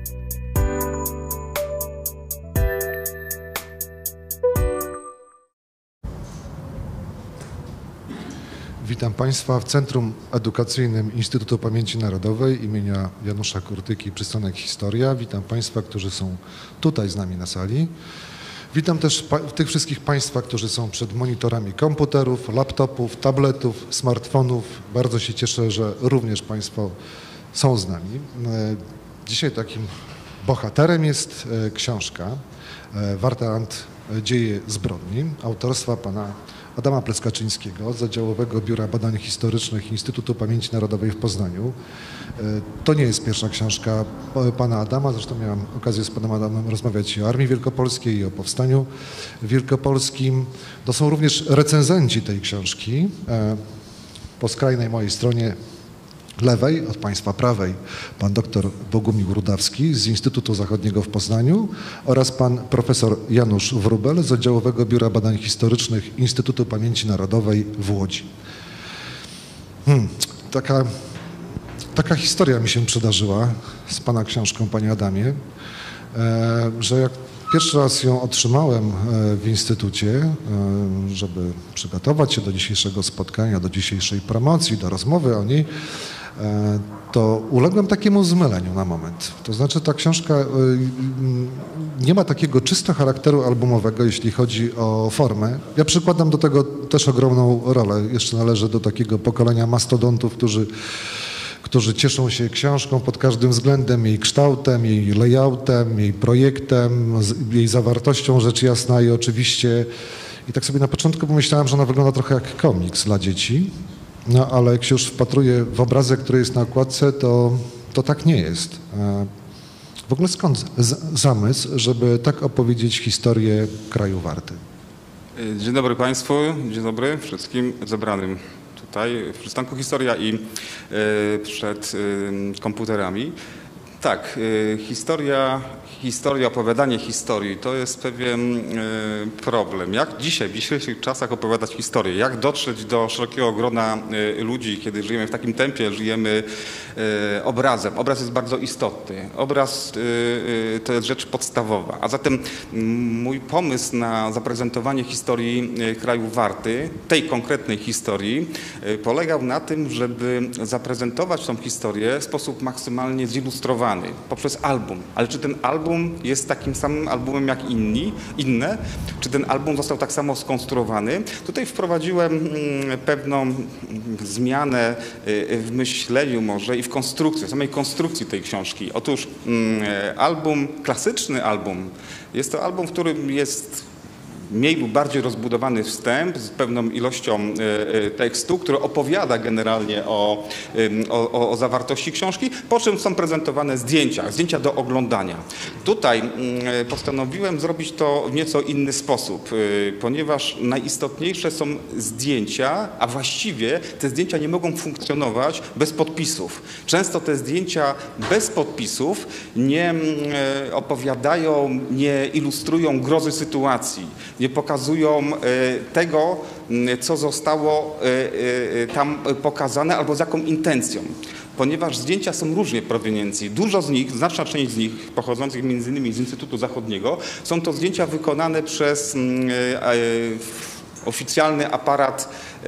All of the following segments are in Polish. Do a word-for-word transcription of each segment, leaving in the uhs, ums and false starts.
Witam Państwa w Centrum Edukacyjnym Instytutu Pamięci Narodowej imienia Janusza Kurtyki, przystanek Historia. Witam Państwa, którzy są tutaj z nami na sali. Witam też tych wszystkich Państwa, którzy są przed monitorami komputerów, laptopów, tabletów, smartfonów. Bardzo się cieszę, że również Państwo są z nami. Dzisiaj takim bohaterem jest książka Warteland Dzieje zbrodni autorstwa pana Adama Pleskaczyńskiego z Oddziałowego Biura Badań Historycznych Instytutu Pamięci Narodowej w Poznaniu. To nie jest pierwsza książka pana Adama, zresztą miałem okazję z panem Adamem rozmawiać i o Armii Wielkopolskiej, i o Powstaniu Wielkopolskim. To są również recenzenci tej książki. Po skrajnej mojej stronie lewej, od Państwa prawej, pan dr Bogumił Rudawski z Instytutu Zachodniego w Poznaniu oraz pan profesor Janusz Wróbel z Oddziałowego Biura Badań Historycznych Instytutu Pamięci Narodowej w Łodzi. Hmm, taka, taka historia mi się przydarzyła z pana książką, panie Adamie, e, że jak pierwszy raz ją otrzymałem w Instytucie, żeby przygotować się do dzisiejszego spotkania, do dzisiejszej promocji, do rozmowy o niej, to uległem takiemu zmyleniu na moment. To znaczy ta książka nie ma takiego czysto charakteru albumowego, jeśli chodzi o formę. Ja przykładam do tego też ogromną rolę. Jeszcze należę do takiego pokolenia mastodontów, którzy którzy cieszą się książką pod każdym względem, jej kształtem, jej layoutem, jej projektem, jej zawartością, rzecz jasna i oczywiście. I tak sobie na początku pomyślałem, że ona wygląda trochę jak komiks dla dzieci, no ale jak się już wpatruję w obrazek, który jest na okładce, to, to tak nie jest. W ogóle skąd zamysł, żeby tak opowiedzieć historię kraju Warty? Dzień dobry Państwu, dzień dobry wszystkim zebranym tutaj w przystanku Historia i y, przed y, komputerami. Tak, y, historia, historia, opowiadanie historii to jest pewien y, problem. Jak dzisiaj, w dzisiejszych czasach opowiadać historię? Jak dotrzeć do szerokiego grona y, ludzi, kiedy żyjemy w takim tempie, żyjemy y, obrazem. Obraz jest bardzo istotny. Obraz y, y, to jest rzecz podstawowa. A zatem mój pomysł na zaprezentowanie historii y, kraju Warty, tej konkretnej historii, y, polegał na tym, żeby zaprezentować tą historię w sposób maksymalnie zilustrowany poprzez album. Ale czy ten album jest takim samym albumem jak inni, inne? Czy ten album został tak samo skonstruowany? Tutaj wprowadziłem pewną zmianę w myśleniu może i w konstrukcji, w samej konstrukcji tej książki. Otóż album, klasyczny album, jest to album, w którym jest mniej lub bardziej rozbudowany wstęp z pewną ilością tekstu, który opowiada generalnie o, o, o zawartości książki, po czym są prezentowane zdjęcia, zdjęcia do oglądania. Tutaj postanowiłem zrobić to w nieco inny sposób, ponieważ najistotniejsze są zdjęcia, a właściwie te zdjęcia nie mogą funkcjonować bez podpisów. Często te zdjęcia bez podpisów nie opowiadają, nie ilustrują grozy sytuacji, nie pokazują tego, co zostało tam pokazane albo z jaką intencją. Ponieważ zdjęcia są różnej proweniencji. Dużo z nich, znaczna część z nich, pochodzących między innymi z Instytutu Zachodniego, są to zdjęcia wykonane przez oficjalny aparat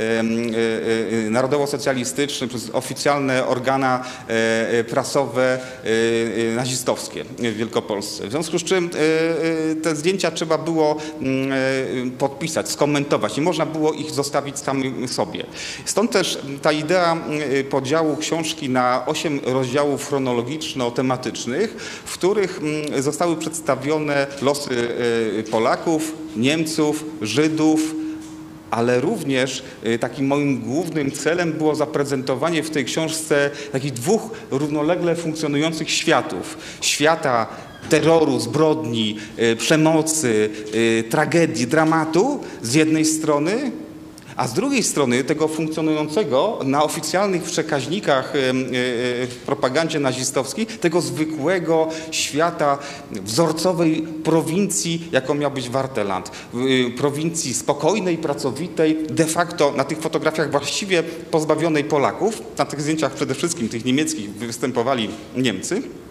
narodowo-socjalistyczny, przez oficjalne organa prasowe nazistowskie w Wielkopolsce. W związku z czym te zdjęcia trzeba było podpisać, skomentować. Nie można było ich zostawić samym sobie. Stąd też ta idea podziału książki na osiem rozdziałów chronologiczno-tematycznych, w których zostały przedstawione losy Polaków, Niemców, Żydów, ale również takim moim głównym celem było zaprezentowanie w tej książce takich dwóch równolegle funkcjonujących światów. Świata terroru, zbrodni, przemocy, tragedii, dramatu z jednej strony, a z drugiej strony tego funkcjonującego na oficjalnych przekaźnikach w propagandzie nazistowskiej, tego zwykłego świata wzorcowej prowincji, jaką miał być Warteland. Prowincji spokojnej, pracowitej, de facto na tych fotografiach właściwie pozbawionej Polaków. Na tych zdjęciach przede wszystkim tych niemieckich występowali Niemcy.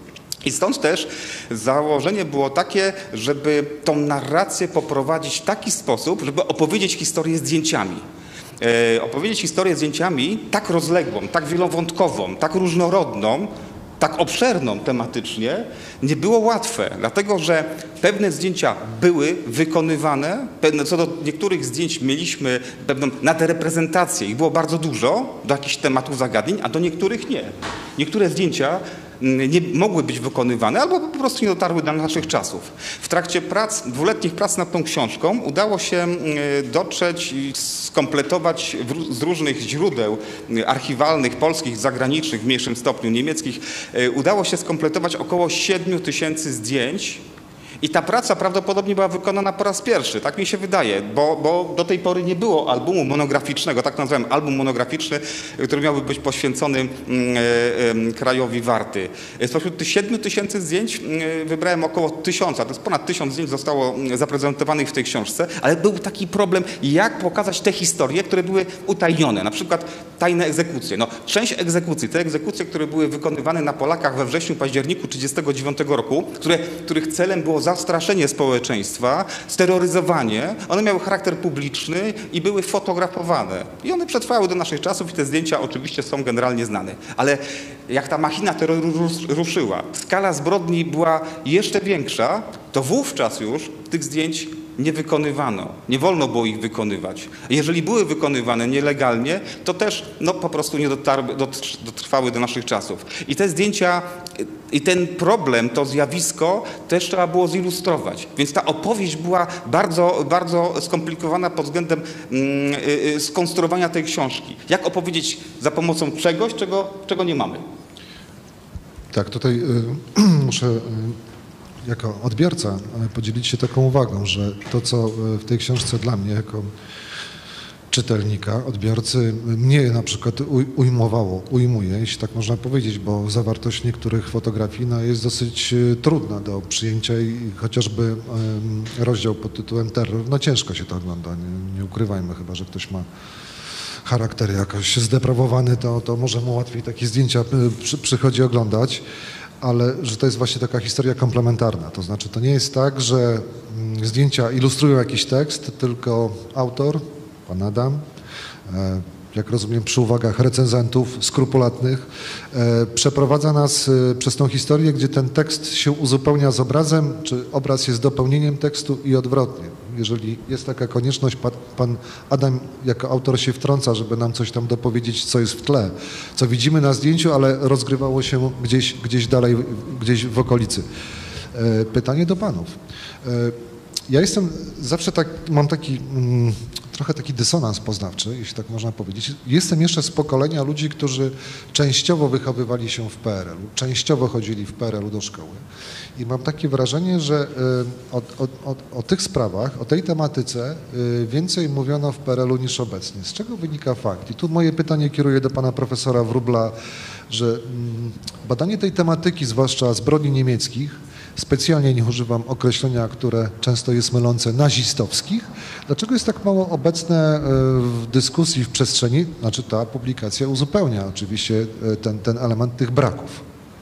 I stąd też założenie było takie, żeby tą narrację poprowadzić w taki sposób, żeby opowiedzieć historię zdjęciami. E, opowiedzieć historię zdjęciami tak rozległą, tak wielowątkową, tak różnorodną, tak obszerną tematycznie, nie było łatwe, dlatego że pewne zdjęcia były wykonywane, pewne, co do niektórych zdjęć mieliśmy pewną nadreprezentację, ich było bardzo dużo do jakichś tematów, zagadnień, a do niektórych nie. Niektóre zdjęcia nie mogły być wykonywane albo po prostu nie dotarły do naszych czasów. W trakcie prac, dwuletnich prac nad tą książką udało się dotrzeć i skompletować z różnych źródeł archiwalnych, polskich, zagranicznych, w mniejszym stopniu niemieckich, udało się skompletować około siedmiu tysięcy zdjęć. I ta praca prawdopodobnie była wykonana po raz pierwszy, tak mi się wydaje, bo, bo do tej pory nie było albumu monograficznego, tak nazywam album monograficzny, który miałby być poświęcony e, e, krajowi Warty. Spośród tych siedmiu tysięcy zdjęć e, wybrałem około tysiąca, to jest ponad tysiąc zdjęć zostało zaprezentowanych w tej książce, ale był taki problem, jak pokazać te historie, które były utajnione, na przykład tajne egzekucje. No, część egzekucji, te egzekucje, które były wykonywane na Polakach we wrześniu, październiku tysiąc dziewięćset trzydziestego dziewiątego roku, które, których celem było zastraszenie społeczeństwa, steroryzowanie, one miały charakter publiczny i były fotografowane. I one przetrwały do naszych czasów i te zdjęcia oczywiście są generalnie znane. Ale jak ta machina terroru ruszyła, skala zbrodni była jeszcze większa, to wówczas już tych zdjęć nie wykonywano. Nie wolno było ich wykonywać. Jeżeli były wykonywane nielegalnie, to też no, po prostu nie dotarły, dotrwały do naszych czasów. I te zdjęcia, i ten problem, to zjawisko też trzeba było zilustrować. Więc ta opowieść była bardzo, bardzo skomplikowana pod względem mm, y, skonstruowania tej książki. Jak opowiedzieć za pomocą czegoś, czego, czego nie mamy. Tak, tutaj y, muszę... Y... jako odbiorca podzielić się taką uwagą, że to, co w tej książce dla mnie jako czytelnika, odbiorcy, mnie na przykład ujmowało, ujmuje, jeśli tak można powiedzieć, bo zawartość niektórych fotografii no, jest dosyć trudna do przyjęcia i chociażby rozdział pod tytułem Terror, no ciężko się to ogląda, nie, nie ukrywajmy, chyba że ktoś ma charakter jakoś zdeprawowany, to, to może mu łatwiej takie zdjęcia przy, przychodzi oglądać. Ale że to jest właśnie taka historia komplementarna. To znaczy, to nie jest tak, że zdjęcia ilustrują jakiś tekst, tylko autor, pan Adam, jak rozumiem przy uwagach recenzentów skrupulatnych, przeprowadza nas przez tą historię, gdzie ten tekst się uzupełnia z obrazem, czy obraz jest dopełnieniem tekstu i odwrotnie. Jeżeli jest taka konieczność, pan Adam jako autor się wtrąca, żeby nam coś tam dopowiedzieć, co jest w tle, co widzimy na zdjęciu, ale rozgrywało się gdzieś, gdzieś dalej, gdzieś w okolicy. Pytanie do panów. Ja jestem zawsze tak, mam taki mm, trochę taki dysonans poznawczy, jeśli tak można powiedzieć. Jestem jeszcze z pokolenia ludzi, którzy częściowo wychowywali się w P R L u, częściowo chodzili w P R L u do szkoły. I mam takie wrażenie, że y, o, o, o, o tych sprawach, o tej tematyce y, więcej mówiono w P R L u niż obecnie. Z czego wynika fakt? I tu moje pytanie kieruję do pana profesora Wróbla, że y, badanie tej tematyki, zwłaszcza zbrodni niemieckich, specjalnie nie używam określenia, które często jest mylące, nazistowskich. Dlaczego jest tak mało obecne w dyskusji, w przestrzeni? Znaczy ta publikacja uzupełnia oczywiście ten, ten element tych braków.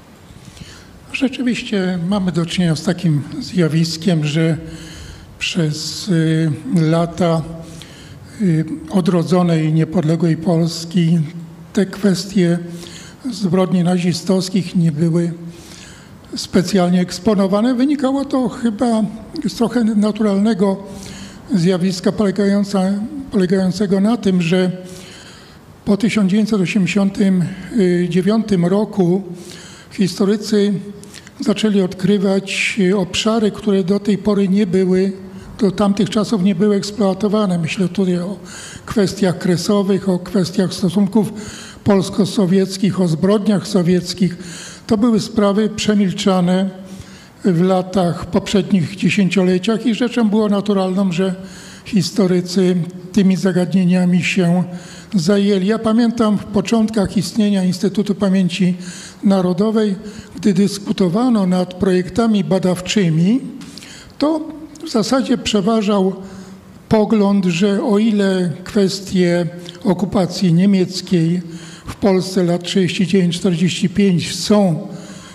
Rzeczywiście mamy do czynienia z takim zjawiskiem, że przez y, lata y, odrodzonej, niepodległej Polski te kwestie zbrodni nazistowskich nie były specjalnie eksponowane. Wynikało to chyba z trochę naturalnego zjawiska polegającego na tym, że po tysiąc dziewięćset osiemdziesiątym dziewiątym roku historycy zaczęli odkrywać obszary, które do tej pory nie były, do tamtych czasów nie były eksploatowane. Myślę tutaj o kwestiach kresowych, o kwestiach stosunków polsko-sowieckich, o zbrodniach sowieckich. To były sprawy przemilczane w latach poprzednich dziesięcioleciach i rzeczą było naturalną, że historycy tymi zagadnieniami się zajęli. Ja pamiętam w początkach istnienia Instytutu Pamięci Narodowej, gdy dyskutowano nad projektami badawczymi, to w zasadzie przeważał pogląd, że o ile kwestie okupacji niemieckiej w Polsce lat trzydzieści dziewięć czterdzieści pięć są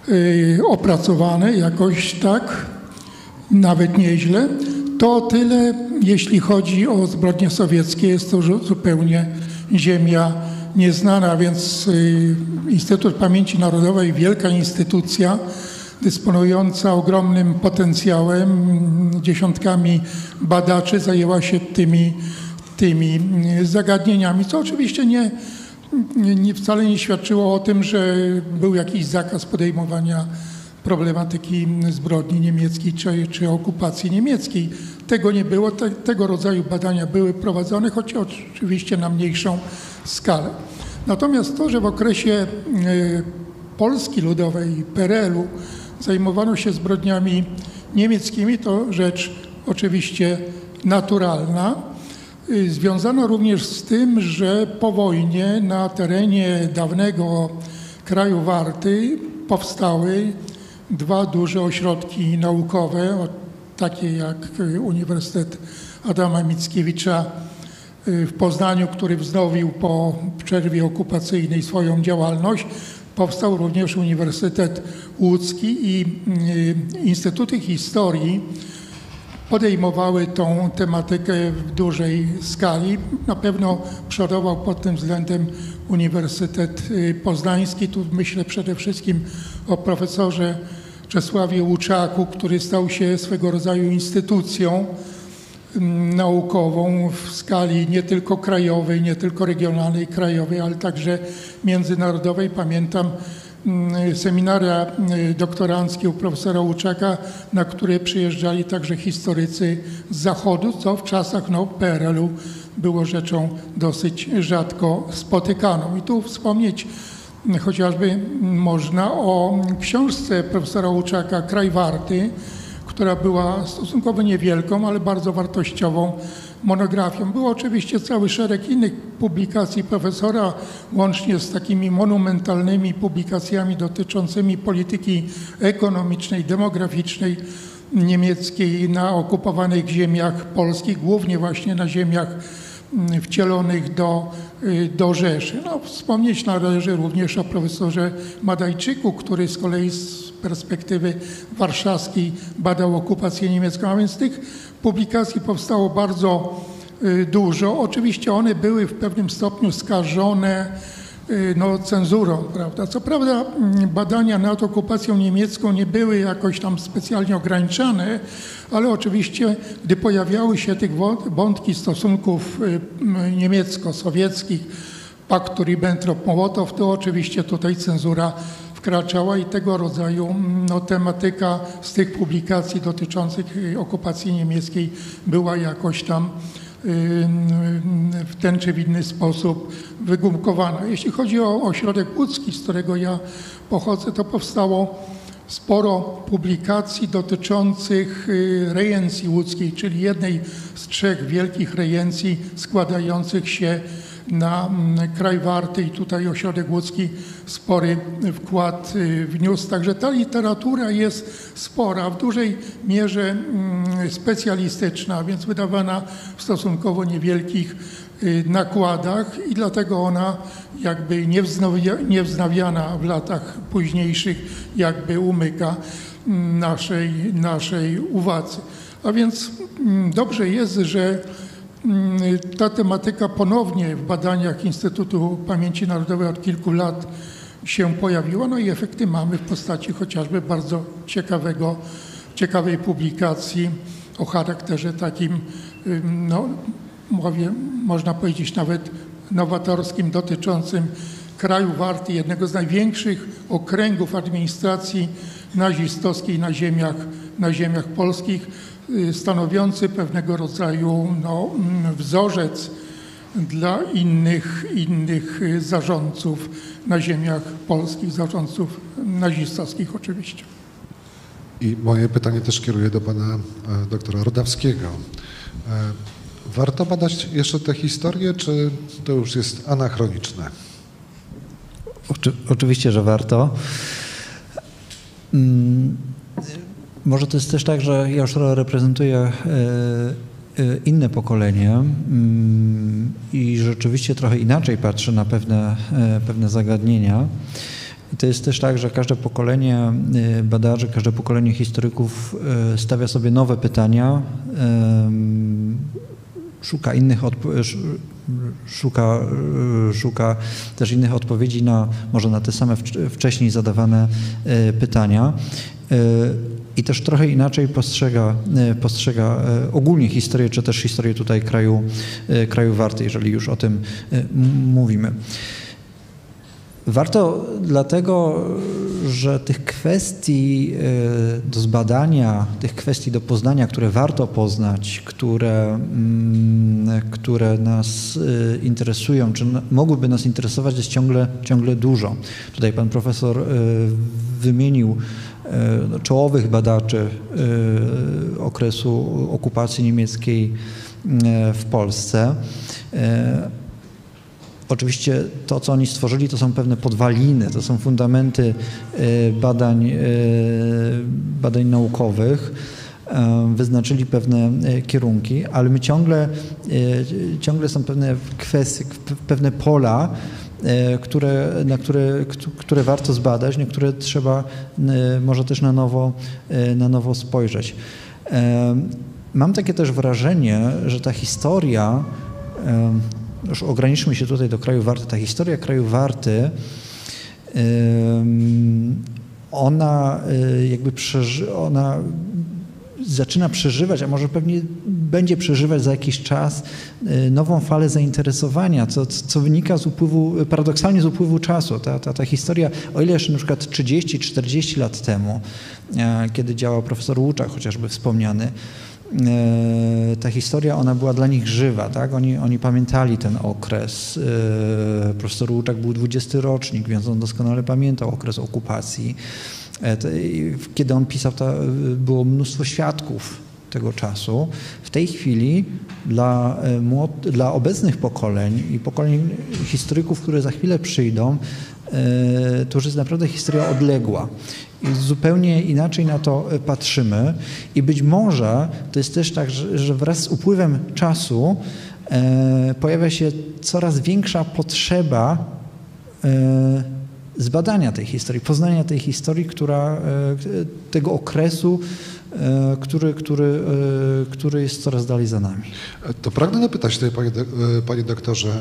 opracowane jakoś tak, nawet nieźle. To tyle, jeśli chodzi o zbrodnie sowieckie, jest to zupełnie ziemia nieznana, więc Instytut Pamięci Narodowej, wielka instytucja, dysponująca ogromnym potencjałem, dziesiątkami badaczy, zajęła się tymi, tymi zagadnieniami, co oczywiście nie, nie, wcale nie świadczyło o tym, że był jakiś zakaz podejmowania problematyki zbrodni niemieckiej czy, czy okupacji niemieckiej. Tego nie było, te, tego rodzaju badania były prowadzone, choć oczywiście na mniejszą skalę. Natomiast to, że w okresie y, Polski Ludowej i P R L u zajmowano się zbrodniami niemieckimi, to rzecz oczywiście naturalna. Y, związana również z tym, że po wojnie na terenie dawnego kraju Warty powstały dwa duże ośrodki naukowe, takie jak Uniwersytet Adama Mickiewicza w Poznaniu, który wznowił po przerwie okupacyjnej swoją działalność. Powstał również Uniwersytet Łódzki i Instytuty Historii podejmowały tą tematykę w dużej skali. Na pewno przodował pod tym względem Uniwersytet Poznański. Tu myślę przede wszystkim o profesorze Czesławie Łuczaku, który stał się swego rodzaju instytucją naukową w skali nie tylko krajowej, nie tylko regionalnej, krajowej, ale także międzynarodowej. Pamiętam seminaria doktoranckie u profesora Łuczaka, na które przyjeżdżali także historycy z Zachodu, co w czasach no, P R L u było rzeczą dosyć rzadko spotykaną. I tu wspomnieć chociażby można o książce profesora Łuczaka Kraj Warty, która była stosunkowo niewielką, ale bardzo wartościową monografią. Było oczywiście cały szereg innych publikacji profesora, łącznie z takimi monumentalnymi publikacjami dotyczącymi polityki ekonomicznej, demograficznej niemieckiej na okupowanych ziemiach polskich, głównie właśnie na ziemiach wcielonych do, do Rzeszy. No, wspomnieć należy również o profesorze Madajczyku, który z kolei z perspektywy warszawskiej badał okupację niemiecką, a więc tych publikacji powstało bardzo dużo. Oczywiście one były w pewnym stopniu skażone no, cenzurą, prawda? Co prawda badania nad okupacją niemiecką nie były jakoś tam specjalnie ograniczane, ale oczywiście, gdy pojawiały się tych wątki stosunków niemiecko-sowieckich, paktu Ribbentrop-Mołotow, to oczywiście tutaj cenzura wkraczała i tego rodzaju no, tematyka z tych publikacji dotyczących okupacji niemieckiej była jakoś tam w ten czy w inny sposób wygumkowana. Jeśli chodzi o ośrodek łódzki, z którego ja pochodzę, to powstało sporo publikacji dotyczących rejencji łódzkiej, czyli jednej z trzech wielkich rejencji składających się na kraj Warty i tutaj ośrodek łódzki spory wkład wniósł. Także ta literatura jest spora, w dużej mierze specjalistyczna, więc wydawana w stosunkowo niewielkich nakładach i dlatego ona jakby niewznawiana w latach późniejszych jakby umyka naszej, naszej uwadze. A więc dobrze jest, że ta tematyka ponownie w badaniach Instytutu Pamięci Narodowej od kilku lat się pojawiła, no i efekty mamy w postaci chociażby bardzo ciekawego, ciekawej publikacji o charakterze takim, no, mówię, można powiedzieć nawet nowatorskim, dotyczącym kraju Warty, jednego z największych okręgów administracji nazistowskiej na ziemiach, na ziemiach polskich, stanowiący pewnego rodzaju no, wzorzec dla innych, innych zarządców na ziemiach polskich, zarządców nazistowskich oczywiście. I moje pytanie też kieruję do pana doktora Rodawskiego. Warto badać jeszcze tę historię, czy to już jest anachroniczne? Oczy, oczywiście, że warto. Hmm. Może to jest też tak, że ja już reprezentuję inne pokolenie i rzeczywiście trochę inaczej patrzę na pewne, pewne zagadnienia. I to jest też tak, że każde pokolenie badaczy, każde pokolenie historyków stawia sobie nowe pytania, szuka innych odpowiedzi, szuka, szuka też innych odpowiedzi na może na te same wcześniej zadawane pytania i też trochę inaczej postrzega, postrzega ogólnie historię, czy też historię tutaj kraju, kraju Warty, jeżeli już o tym mówimy. Warto dlatego, że tych kwestii do zbadania, tych kwestii do poznania, które warto poznać, które, które nas interesują, czy mogłyby nas interesować, jest ciągle, ciągle dużo. Tutaj pan profesor wymienił czołowych badaczy okresu okupacji niemieckiej w Polsce. Oczywiście to, co oni stworzyli, to są pewne podwaliny, to są fundamenty badań, badań naukowych, wyznaczyli pewne kierunki, ale my ciągle, ciągle są pewne kwestie, pewne pola, które, na które, które warto zbadać, na które trzeba może też na nowo, na nowo spojrzeć. Mam takie też wrażenie, że ta historia, już ograniczmy się tutaj do kraju Warty, ta historia kraju Warty, ona jakby przeży, ona zaczyna przeżywać, a może pewnie będzie przeżywać za jakiś czas nową falę zainteresowania, co, co wynika z upływu, paradoksalnie z upływu czasu. Ta, ta, ta historia, o ile jeszcze na przykład trzydzieści czterdzieści lat temu, kiedy działał profesor Łuczak, chociażby wspomniany, ta historia, ona była dla nich żywa, tak? Oni, oni pamiętali ten okres. Profesor Łuczak był dwudziesty rocznik, więc on doskonale pamiętał okres okupacji. Kiedy on pisał, to było mnóstwo świadków tego czasu. W tej chwili dla, dla obecnych pokoleń i pokoleń historyków, które za chwilę przyjdą, to już jest naprawdę historia odległa. I zupełnie inaczej na to patrzymy i być może to jest też tak, że, że wraz z upływem czasu e, pojawia się coraz większa potrzeba e, zbadania tej historii, poznania tej historii, która, e, tego okresu, e, który, który, e, który jest coraz dalej za nami. To pragnę zapytać tutaj, panie, panie doktorze,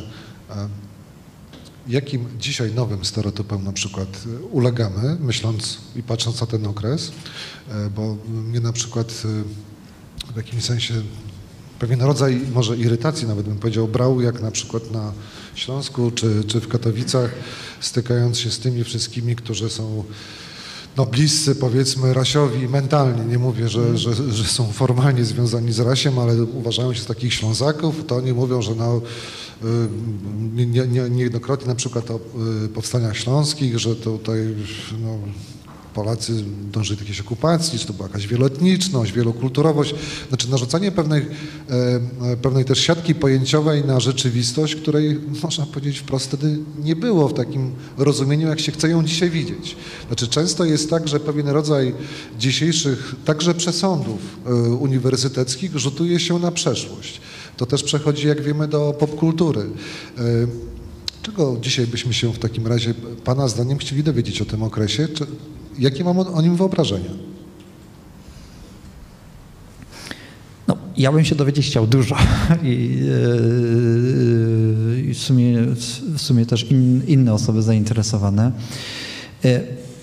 jakim dzisiaj nowym stereotypom na przykład ulegamy, myśląc i patrząc na ten okres, bo mnie na przykład w jakimś sensie pewien rodzaj może irytacji nawet bym powiedział brał, jak na przykład na Śląsku czy, czy w Katowicach, stykając się z tymi wszystkimi, którzy są no, bliscy powiedzmy rasiowi mentalnie, nie mówię, że, że, że są formalnie związani z rasiem, ale uważają się z takich Ślązaków, to oni mówią, że no, nie, nie, niejednokrotnie na przykład o powstaniach śląskich, że tutaj no, Polacy dążyli do jakiejś okupacji, czy to była jakaś wieloetniczność, wielokulturowość, znaczy narzucanie pewnej, e, pewnej też siatki pojęciowej na rzeczywistość, której można powiedzieć wprost wtedy nie było w takim rozumieniu, jak się chce ją dzisiaj widzieć. Znaczy często jest tak, że pewien rodzaj dzisiejszych także przesądów e, uniwersyteckich rzutuje się na przeszłość. To też przechodzi, jak wiemy, do popkultury. E, czego dzisiaj byśmy się w takim razie, Pana zdaniem, chcieli dowiedzieć o tym okresie? Czy, jakie mamy o nim wyobrażenia? No, ja bym się dowiedzieć chciał dużo i, yy, w, sumie, w sumie też in, inne osoby zainteresowane. Yy,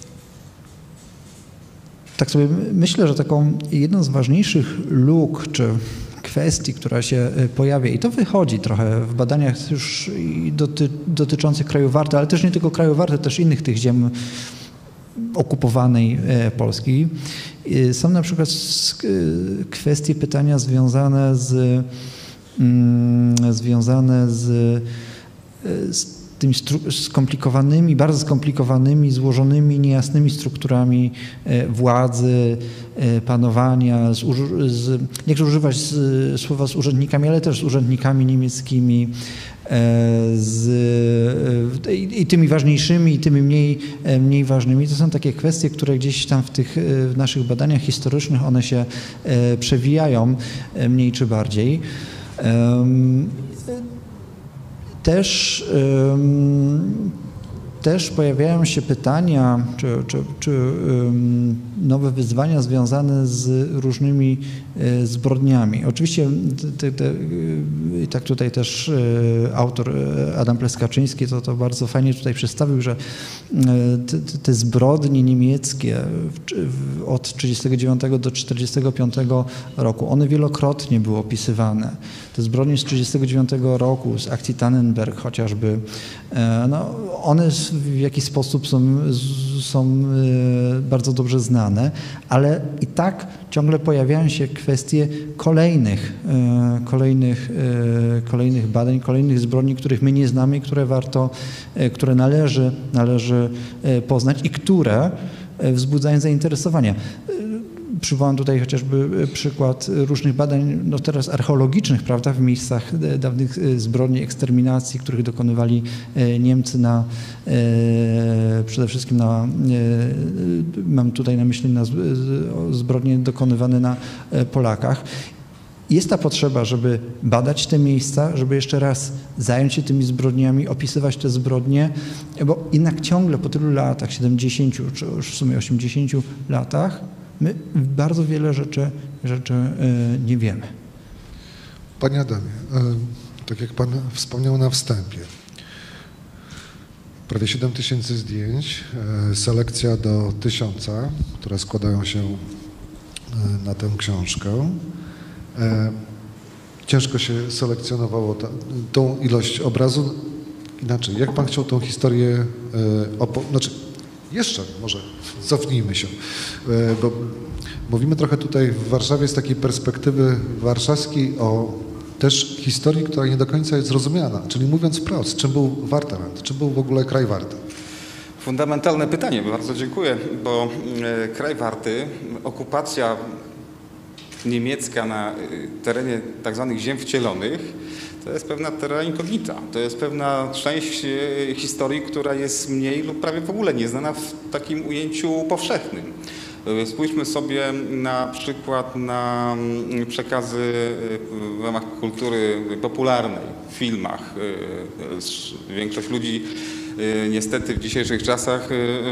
tak sobie myślę, że taką jedną z ważniejszych luk czy kwestii, która się pojawia i to wychodzi trochę w badaniach już doty, dotyczących kraju Warty, ale też nie tylko kraju Warty, też innych tych ziem okupowanej Polski. Są na przykład kwestie, pytania związane z, związane z, z tymi skomplikowanymi, bardzo skomplikowanymi, złożonymi, niejasnymi strukturami władzy, panowania, z, z, nie chcę używać z, słowa z urzędnikami, ale też z urzędnikami niemieckimi, z, i, i tymi ważniejszymi, i tymi mniej, mniej ważnymi. To są takie kwestie, które gdzieś tam w tych w naszych badaniach historycznych one się przewijają mniej czy bardziej. Też też pojawiają się pytania czy, czy, czy um, nowe wyzwania związane z różnymi y, zbrodniami. Oczywiście te, te, y, tak tutaj też y, autor Adam Pleskaczyński to, to bardzo fajnie tutaj przedstawił, że y, te, te zbrodnie niemieckie w, w, od tysiąc dziewięćset trzydziestego dziewiątego do tysiąc dziewięćset czterdziestego piątego roku, one wielokrotnie były opisywane. Te zbrodnie z tysiąc dziewięćset trzydziestego dziewiątego roku, z akcji Tannenberg chociażby, no, one w jakiś sposób są, są bardzo dobrze znane, ale i tak ciągle pojawiają się kwestie kolejnych, kolejnych, kolejnych badań, kolejnych zbrodni, których my nie znamy i które warto, które należy, należy poznać i które wzbudzają zainteresowanie. Przywołam tutaj chociażby przykład różnych badań, no teraz archeologicznych, prawda, w miejscach dawnych zbrodni, eksterminacji, których dokonywali Niemcy na, przede wszystkim na, mam tutaj na myśli na zbrodnie dokonywane na Polakach. Jest ta potrzeba, żeby badać te miejsca, żeby jeszcze raz zająć się tymi zbrodniami, opisywać te zbrodnie, bo jednak ciągle po tylu latach, siedemdziesięciu czy już w sumie osiemdziesięciu latach, my bardzo wiele rzeczy, rzeczy nie wiemy. Panie Adamie, tak jak Pan wspomniał na wstępie, prawie siedem tysięcy zdjęć, selekcja do tysiąca, które składają się na tę książkę. Ciężko się selekcjonowało ta, tą ilość obrazu. Inaczej, jak Pan chciał tą historię opowiedzieć? Znaczy, jeszcze może cofnijmy się, bo mówimy trochę tutaj w Warszawie z takiej perspektywy warszawskiej o też historii, która nie do końca jest zrozumiana. Czyli mówiąc wprost, czym był Wartheland, czym był w ogóle kraj Warty? Fundamentalne pytanie, bardzo dziękuję, bo kraj Warty, okupacja niemiecka na terenie tak zwanych ziem wcielonych, to jest pewna terra incognita, to jest pewna część historii, która jest mniej lub prawie w ogóle nieznana w takim ujęciu powszechnym. Spójrzmy sobie na przykład na przekazy w ramach kultury popularnej, w filmach. Większość ludzi niestety w dzisiejszych czasach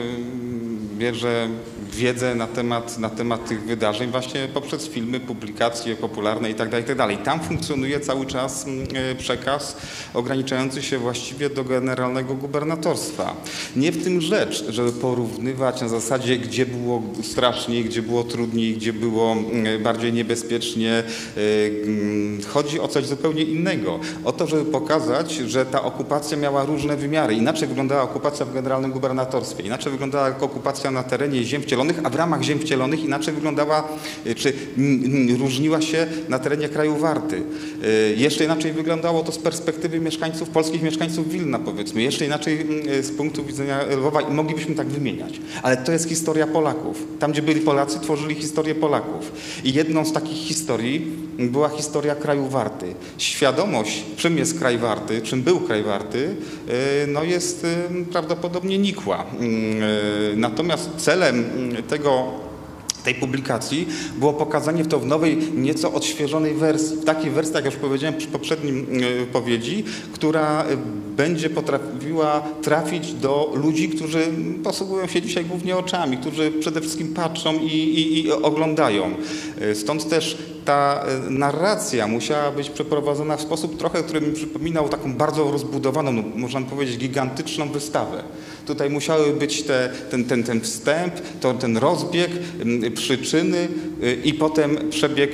bierze wiedzę na temat, na temat tych wydarzeń właśnie poprzez filmy, publikacje popularne itd., itd. Tam funkcjonuje cały czas przekaz ograniczający się właściwie do generalnego gubernatorstwa. Nie w tym rzecz, żeby porównywać na zasadzie, gdzie było straszniej, gdzie było trudniej, gdzie było bardziej niebezpiecznie. Chodzi o coś zupełnie innego. O to, żeby pokazać, że ta okupacja miała różne wymiary. Inaczej wyglądała okupacja w generalnym gubernatorstwie, inaczej wyglądała okupacja na terenie ziem wcielonych, a w ramach ziem wcielonych inaczej wyglądała, czy różniła się na terenie kraju Warty. Jeszcze inaczej wyglądało to z perspektywy mieszkańców, polskich mieszkańców Wilna, powiedzmy. Jeszcze inaczej z punktu widzenia Lwowa i moglibyśmy tak wymieniać. Ale to jest historia Polaków. Tam, gdzie byli Polacy, tworzyli historię Polaków. I jedną z takich historii była historia kraju Warty. Świadomość, czym jest kraj Warty, czym był kraj Warty, no jest prawdopodobnie nikła. Natomiast celem tego, tej publikacji było pokazanie to w nowej, nieco odświeżonej wersji. W takiej wersji, jak już powiedziałem przy poprzednim wypowiedzi, która będzie potrafiła trafić do ludzi, którzy posługują się dzisiaj głównie oczami, którzy przede wszystkim patrzą i, i, i oglądają. Stąd też ta narracja musiała być przeprowadzona w sposób trochę, który mi przypominał taką bardzo rozbudowaną, no, można powiedzieć, gigantyczną wystawę. Tutaj musiały być te, ten, ten, ten wstęp, to, ten rozbieg, przyczyny i potem przebieg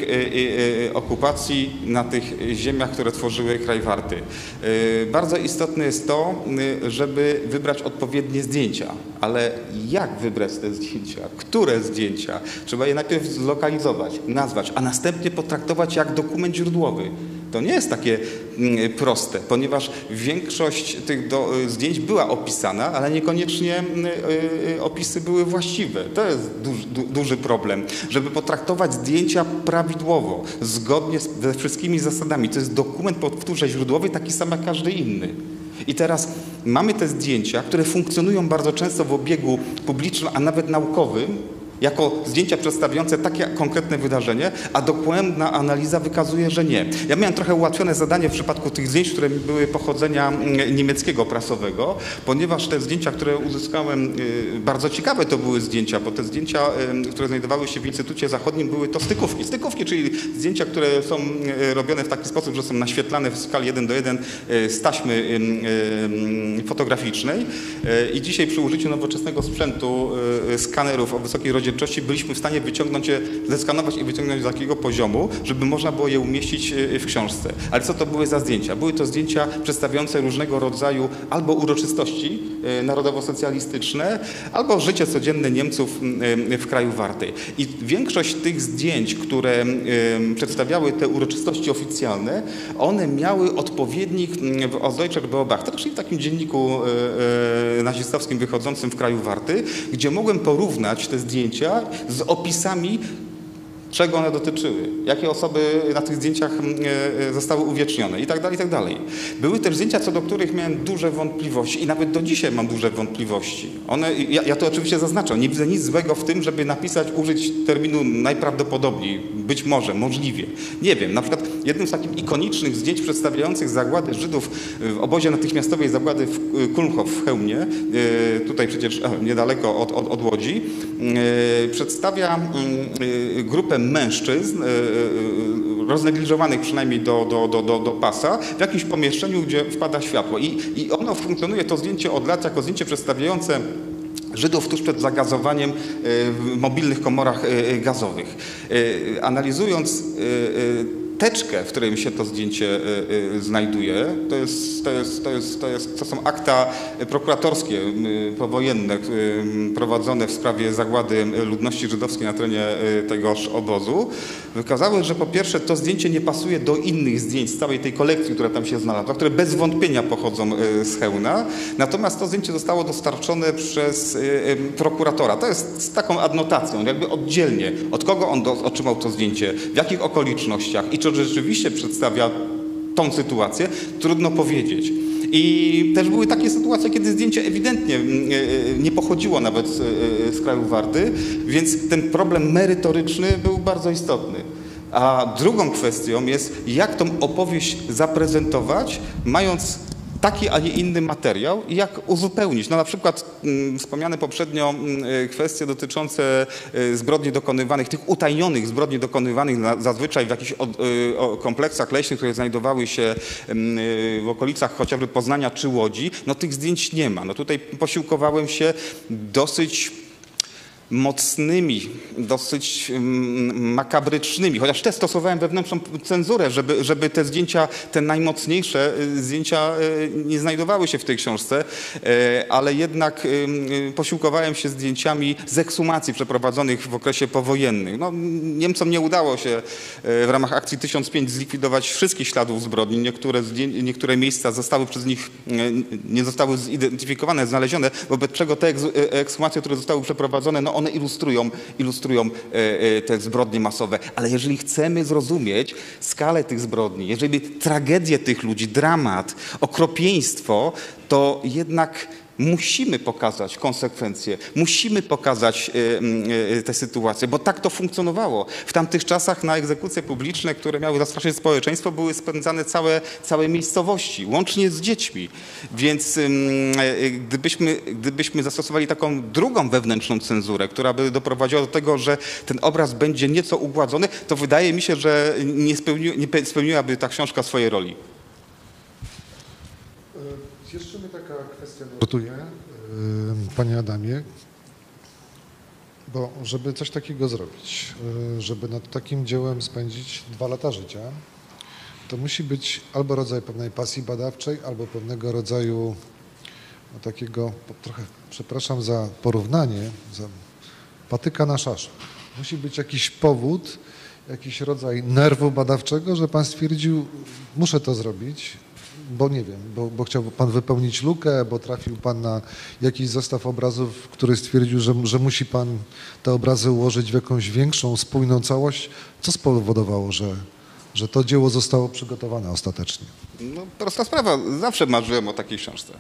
okupacji na tych ziemiach, które tworzyły kraj Warty. Bardzo istotne jest to, żeby wybrać odpowiednie zdjęcia. Ale jak wybrać te zdjęcia? Które zdjęcia? Trzeba je najpierw zlokalizować, nazwać, a następnie potraktować jak dokument źródłowy. To nie jest takie proste, ponieważ większość tych do, zdjęć była opisana, ale niekoniecznie opisy były właściwe. To jest duży, du, duży problem, żeby potraktować zdjęcia prawidłowo, zgodnie z, ze wszystkimi zasadami. To jest dokument, powtórzę, źródłowy, taki sam jak każdy inny. I teraz mamy te zdjęcia, które funkcjonują bardzo często w obiegu publicznym, a nawet naukowym, jako zdjęcia przedstawiające takie konkretne wydarzenie, a dogłębna analiza wykazuje, że nie. Ja miałem trochę ułatwione zadanie w przypadku tych zdjęć, które były pochodzenia niemieckiego prasowego, ponieważ te zdjęcia, które uzyskałem, bardzo ciekawe to były zdjęcia, bo te zdjęcia, które znajdowały się w Instytucie Zachodnim, były to stykówki. Stykówki, czyli zdjęcia, które są robione w taki sposób, że są naświetlane w skali jeden do jeden z taśmy fotograficznej i dzisiaj przy użyciu nowoczesnego sprzętu, skanerów o wysokiej rozdzielczości byliśmy w stanie wyciągnąć je, zeskanować i wyciągnąć z takiego poziomu, żeby można było je umieścić w książce. Ale co to były za zdjęcia? Były to zdjęcia przedstawiające różnego rodzaju albo uroczystości narodowo-socjalistyczne, albo życie codzienne Niemców w kraju Warty. I większość tych zdjęć, które przedstawiały te uroczystości oficjalne, one miały odpowiednik w Ostdeutscher Beobachter, czyli w takim dzienniku nazistowskim wychodzącym w kraju Warty, gdzie mogłem porównać te zdjęcia z opisami, czego one dotyczyły, jakie osoby na tych zdjęciach zostały uwiecznione i tak dalej, i tak dalej. Były też zdjęcia, co do których miałem duże wątpliwości i nawet do dzisiaj mam duże wątpliwości. One, ja, ja to oczywiście zaznaczam, nie widzę nic złego w tym, żeby napisać, użyć terminu najprawdopodobniej, być może, możliwie. Nie wiem, na przykład jednym z takich ikonicznych zdjęć przedstawiających zagładę Żydów w obozie natychmiastowej zagłady w Kulmhof w Chełmie, tutaj przecież niedaleko od, od, od Łodzi, przedstawia grupę mężczyzn, roznegliżowanych przynajmniej do, do, do, do, do pasa, w jakimś pomieszczeniu, gdzie wpada światło. I, I ono funkcjonuje, to zdjęcie od lat, jako zdjęcie przedstawiające Żydów tuż przed zagazowaniem w mobilnych komorach gazowych. Analizując teczkę, w której się to zdjęcie znajduje, to, jest, to, jest, to, jest, to, jest, to są akta prokuratorskie powojenne prowadzone w sprawie zagłady ludności żydowskiej na terenie tegoż obozu, wykazały, że po pierwsze to zdjęcie nie pasuje do innych zdjęć z całej tej kolekcji, która tam się znalazła, które bez wątpienia pochodzą z Chełna, natomiast to zdjęcie zostało dostarczone przez prokuratora. To jest z taką adnotacją, jakby oddzielnie, od kogo on do, otrzymał to zdjęcie, w jakich okolicznościach i czy rzeczywiście przedstawia tą sytuację, trudno powiedzieć. I też były takie sytuacje, kiedy zdjęcie ewidentnie nie pochodziło nawet z kraju Warty, więc ten problem merytoryczny był bardzo istotny. A drugą kwestią jest, jak tą opowieść zaprezentować, mając taki, a nie inny materiał i jak uzupełnić. No na przykład m, wspomniane poprzednio m, kwestie dotyczące y, zbrodni dokonywanych, tych utajnionych zbrodni dokonywanych na, zazwyczaj w jakichś od, y, o, kompleksach leśnych, które znajdowały się y, w okolicach chociażby Poznania czy Łodzi, no tych zdjęć nie ma. No tutaj posiłkowałem się dosyć mocnymi, dosyć makabrycznymi, chociaż też stosowałem wewnętrzną cenzurę, żeby, żeby te zdjęcia, te najmocniejsze zdjęcia nie znajdowały się w tej książce, ale jednak posiłkowałem się zdjęciami z ekshumacji przeprowadzonych w okresie powojennym. No, Niemcom nie udało się w ramach akcji tysiąc pięć zlikwidować wszystkich śladów zbrodni. Niektóre, niektóre miejsca zostały przez nich, nie zostały zidentyfikowane, znalezione, wobec czego te ekshumacje, które zostały przeprowadzone, no one ilustrują, ilustrują te zbrodnie masowe. Ale jeżeli chcemy zrozumieć skalę tych zbrodni, jeżeli tragedię tych ludzi, dramat, okropieństwo, to jednak musimy pokazać konsekwencje, musimy pokazać te sytuacje, bo tak to funkcjonowało. W tamtych czasach na egzekucje publiczne, które miały zastraszyć społeczeństwo, były spędzane całe, całe miejscowości, łącznie z dziećmi. Więc gdybyśmy, gdybyśmy zastosowali taką drugą wewnętrzną cenzurę, która by doprowadziła do tego, że ten obraz będzie nieco ugładzony, to wydaje mi się, że nie, spełni, nie spełniłaby ta książka swojej roli. Jeszcze mnie taka kwestia nurtuje, panie Adamie, bo żeby coś takiego zrobić, żeby nad takim dziełem spędzić dwa lata życia, to musi być albo rodzaj pewnej pasji badawczej, albo pewnego rodzaju no, takiego, trochę przepraszam za porównanie, za patyka na szasz. Musi być jakiś powód, jakiś rodzaj nerwu badawczego, że pan stwierdził, muszę to zrobić, bo nie wiem, bo, bo chciał pan wypełnić lukę, bo trafił pan na jakiś zestaw obrazów, który stwierdził, że, że musi pan te obrazy ułożyć w jakąś większą, spójną całość. Co spowodowało, że, że to dzieło zostało przygotowane ostatecznie? No, prosta sprawa. Zawsze marzyłem o takiej książce.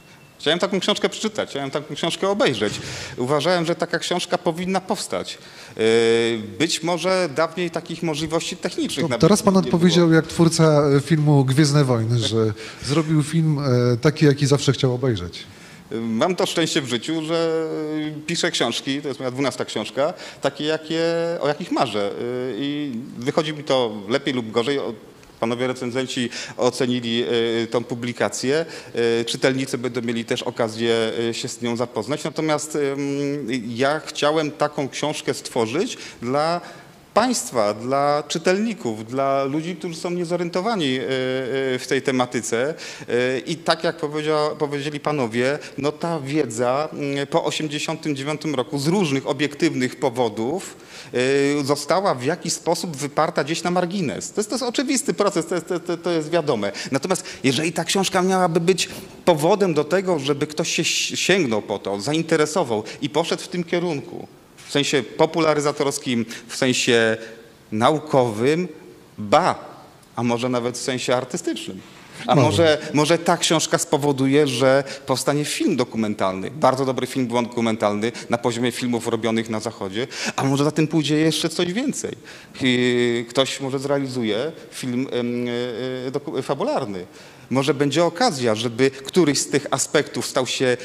Chciałem taką książkę przeczytać, chciałem taką książkę obejrzeć. Uważałem, że taka książka powinna powstać. Być może dawniej takich możliwości technicznych To nawet teraz pan nie odpowiedział było. jak twórca filmu Gwiezdne Wojny, że zrobił film taki, jaki zawsze chciał obejrzeć. Mam to szczęście w życiu, że piszę książki, to jest moja dwunasta książka, takie, jakie, o jakich marzę. I wychodzi mi to lepiej lub gorzej. Panowie recenzenci ocenili tą publikację. Czytelnicy będą mieli też okazję się z nią zapoznać. Natomiast ja chciałem taką książkę stworzyć dla państwa, dla czytelników, dla ludzi, którzy są niezorientowani w tej tematyce. I tak jak powiedział, powiedzieli panowie, no ta wiedza po osiemdziesiątym dziewiątym roku z różnych obiektywnych powodów została w jakiś sposób wyparta gdzieś na margines. To jest, to jest oczywisty proces, to jest, to, to jest wiadome. Natomiast jeżeli ta książka miałaby być powodem do tego, żeby ktoś się sięgnął po to, zainteresował i poszedł w tym kierunku, w sensie popularyzatorskim, w sensie naukowym, ba, a może nawet w sensie artystycznym. A może, może ta książka spowoduje, że powstanie film dokumentalny, bardzo dobry film dokumentalny na poziomie filmów robionych na Zachodzie, a może za tym pójdzie jeszcze coś więcej. Ktoś może zrealizuje film fabularny. Może będzie okazja, żeby któryś z tych aspektów stał się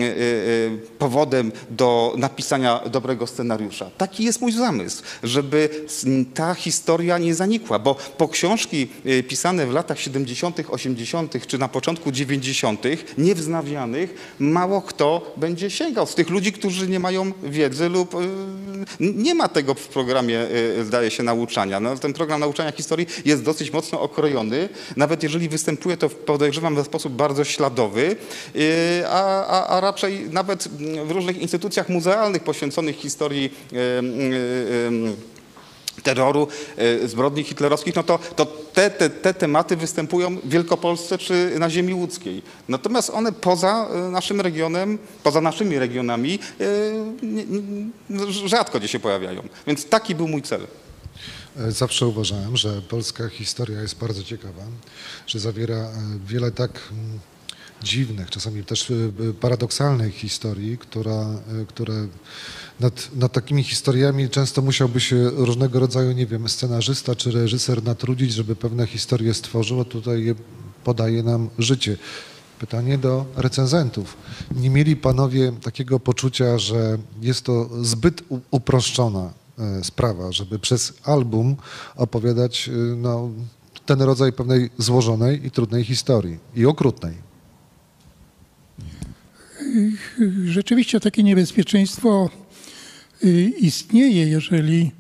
powodem do napisania dobrego scenariusza. Taki jest mój zamysł, żeby ta historia nie zanikła, bo po książki pisane w latach siedemdziesiątych, osiemdziesiątych czy na początku dziewięćdziesiątych, niewznawianych, mało kto będzie sięgał z tych ludzi, którzy nie mają wiedzy lub nie ma tego w programie, zdaje się, nauczania. No, ten program nauczania historii jest dosyć mocno okrojony, nawet jeżeli występuje to podejrzewam w sposób bardzo śladowy, a, a, a raczej nawet w różnych instytucjach muzealnych poświęconych historii terroru, zbrodni hitlerowskich, no to, to te, te, te tematy występują w Wielkopolsce czy na ziemi łódzkiej. Natomiast one poza naszym regionem, poza naszymi regionami rzadko gdzie się pojawiają. Więc taki był mój cel. Zawsze uważałem, że polska historia jest bardzo ciekawa, że zawiera wiele tak dziwnych, czasami też paradoksalnych historii, która, które nad, nad takimi historiami często musiałby się różnego rodzaju, nie wiem, scenarzysta czy reżyser natrudzić, żeby pewne historie stworzył, a tutaj je podaje nam życie. Pytanie do recenzentów. Nie mieli panowie takiego poczucia, że jest to zbyt uproszczona sprawa, żeby przez album opowiadać no, ten rodzaj pewnej złożonej i trudnej historii i okrutnej? Rzeczywiście takie niebezpieczeństwo istnieje, jeżeli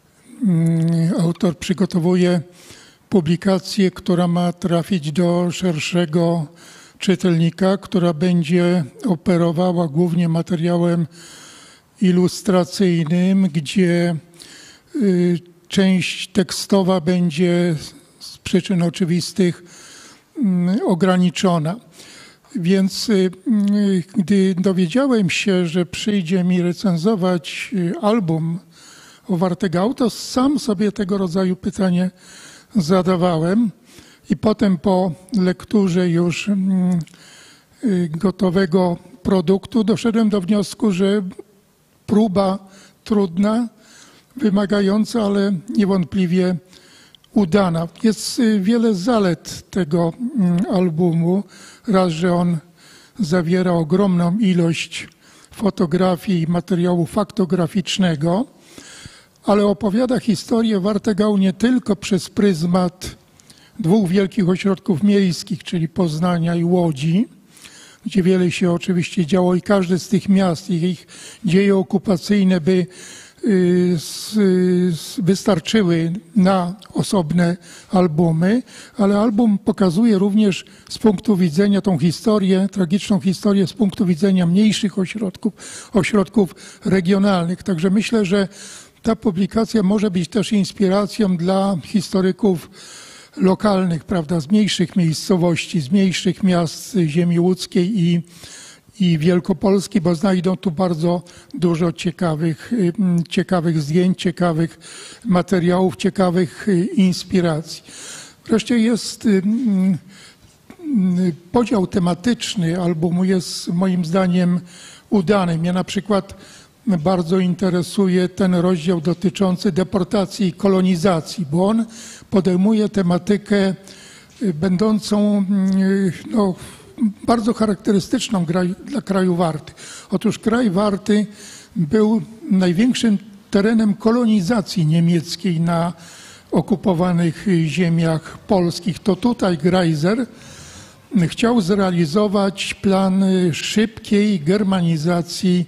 autor przygotowuje publikację, która ma trafić do szerszego czytelnika, która będzie operowała głównie materiałem ilustracyjnym, gdzie część tekstowa będzie z przyczyn oczywistych ograniczona. Więc gdy dowiedziałem się, że przyjdzie mi recenzować album o Wartegau, to sam sobie tego rodzaju pytanie zadawałem i potem po lekturze już gotowego produktu doszedłem do wniosku, że próba trudna, wymagająca, ale niewątpliwie udana. Jest wiele zalet tego albumu. Raz, że on zawiera ogromną ilość fotografii i materiału faktograficznego, ale opowiada historię Wartegau nie tylko przez pryzmat dwóch wielkich ośrodków miejskich, czyli Poznania i Łodzi, gdzie wiele się oczywiście działo i każde z tych miast, ich dzieje okupacyjne by wystarczyły na osobne albumy, ale album pokazuje również z punktu widzenia tą historię, tragiczną historię z punktu widzenia mniejszych ośrodków, ośrodków regionalnych. Także myślę, że ta publikacja może być też inspiracją dla historyków lokalnych, prawda, z mniejszych miejscowości, z mniejszych miast ziemi łódzkiej i i Wielkopolski, bo znajdą tu bardzo dużo ciekawych, ciekawych zdjęć, ciekawych materiałów, ciekawych inspiracji. Wreszcie jest podział tematyczny albumu jest moim zdaniem udany. Mnie na przykład bardzo interesuje ten rozdział dotyczący deportacji i kolonizacji, bo on podejmuje tematykę będącą no, bardzo charakterystyczną dla kraju Warty. Otóż kraj Warty był największym terenem kolonizacji niemieckiej na okupowanych ziemiach polskich. To tutaj Greiser chciał zrealizować plan szybkiej germanizacji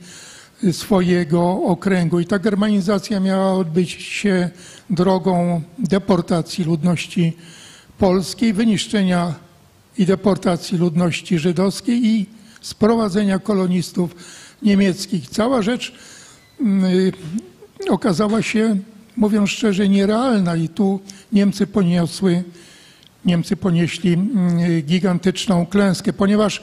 swojego okręgu. I ta germanizacja miała odbyć się drogą deportacji ludności polskiej, wyniszczenia i deportacji ludności żydowskiej i sprowadzenia kolonistów niemieckich. Cała rzecz y, okazała się, mówiąc szczerze, nierealna i tu Niemcy poniosły, Niemcy ponieśli y, gigantyczną klęskę, ponieważ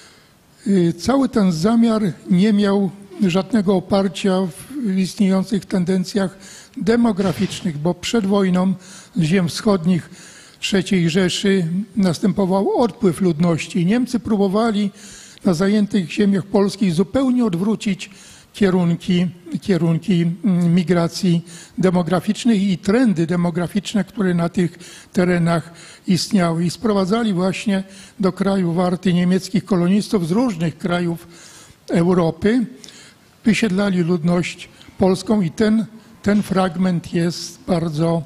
y, cały ten zamiar nie miał żadnego oparcia w istniejących tendencjach demograficznych, bo przed wojną z ziem wschodnich trzeciej Rzeszy następował odpływ ludności i Niemcy próbowali na zajętych ziemiach polskich zupełnie odwrócić kierunki, kierunki migracji demograficznych i trendy demograficzne, które na tych terenach istniały. I sprowadzali właśnie do kraju Warty niemieckich kolonistów z różnych krajów Europy, wysiedlali ludność polską i ten, ten fragment jest bardzo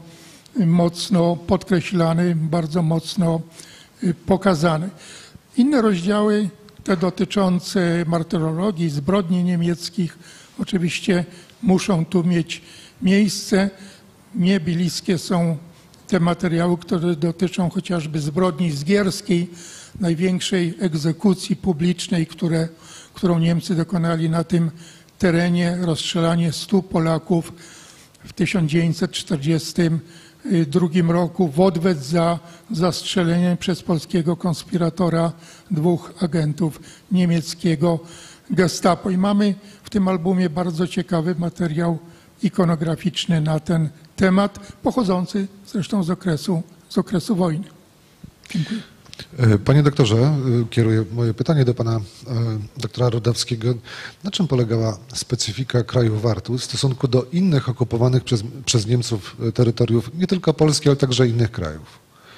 mocno podkreślany, bardzo mocno pokazany. Inne rozdziały, te dotyczące martyrologii, zbrodni niemieckich, oczywiście muszą tu mieć miejsce. Mnie bliskie są te materiały, które dotyczą chociażby zbrodni zgierskiej, największej egzekucji publicznej, które, którą Niemcy dokonali na tym terenie, rozstrzelanie stu Polaków w tysiąc dziewięćset czterdziestym drugim roku w odwet za zastrzelenie przez polskiego konspiratora dwóch agentów niemieckiego Gestapo. I mamy w tym albumie bardzo ciekawy materiał ikonograficzny na ten temat, pochodzący zresztą z okresu, z okresu wojny. Dziękuję. Panie doktorze, kieruję moje pytanie do pana doktora Rodawskiego. Na czym polegała specyfika kraju Warty w stosunku do innych okupowanych przez, przez Niemców terytoriów, nie tylko Polski, ale także innych krajów?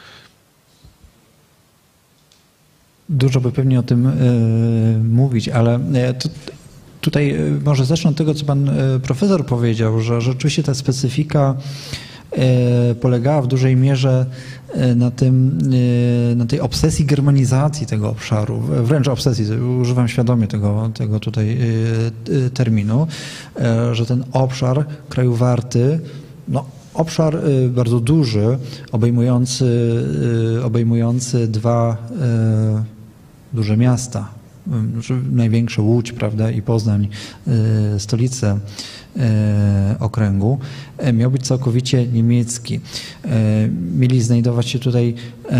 Dużo by pewnie o tym y, mówić, ale to, tutaj może zacznę od tego, co pan profesor powiedział, że rzeczywiście ta specyfika polegała w dużej mierze na, tym, na tej obsesji germanizacji tego obszaru, wręcz obsesji, używam świadomie tego, tego tutaj terminu, że ten obszar kraju Warty, no obszar bardzo duży, obejmujący, obejmujący dwa duże miasta, największe Łódź, prawda, i Poznań, stolicę okręgu, miał być całkowicie niemiecki. Mieli znajdować się tutaj,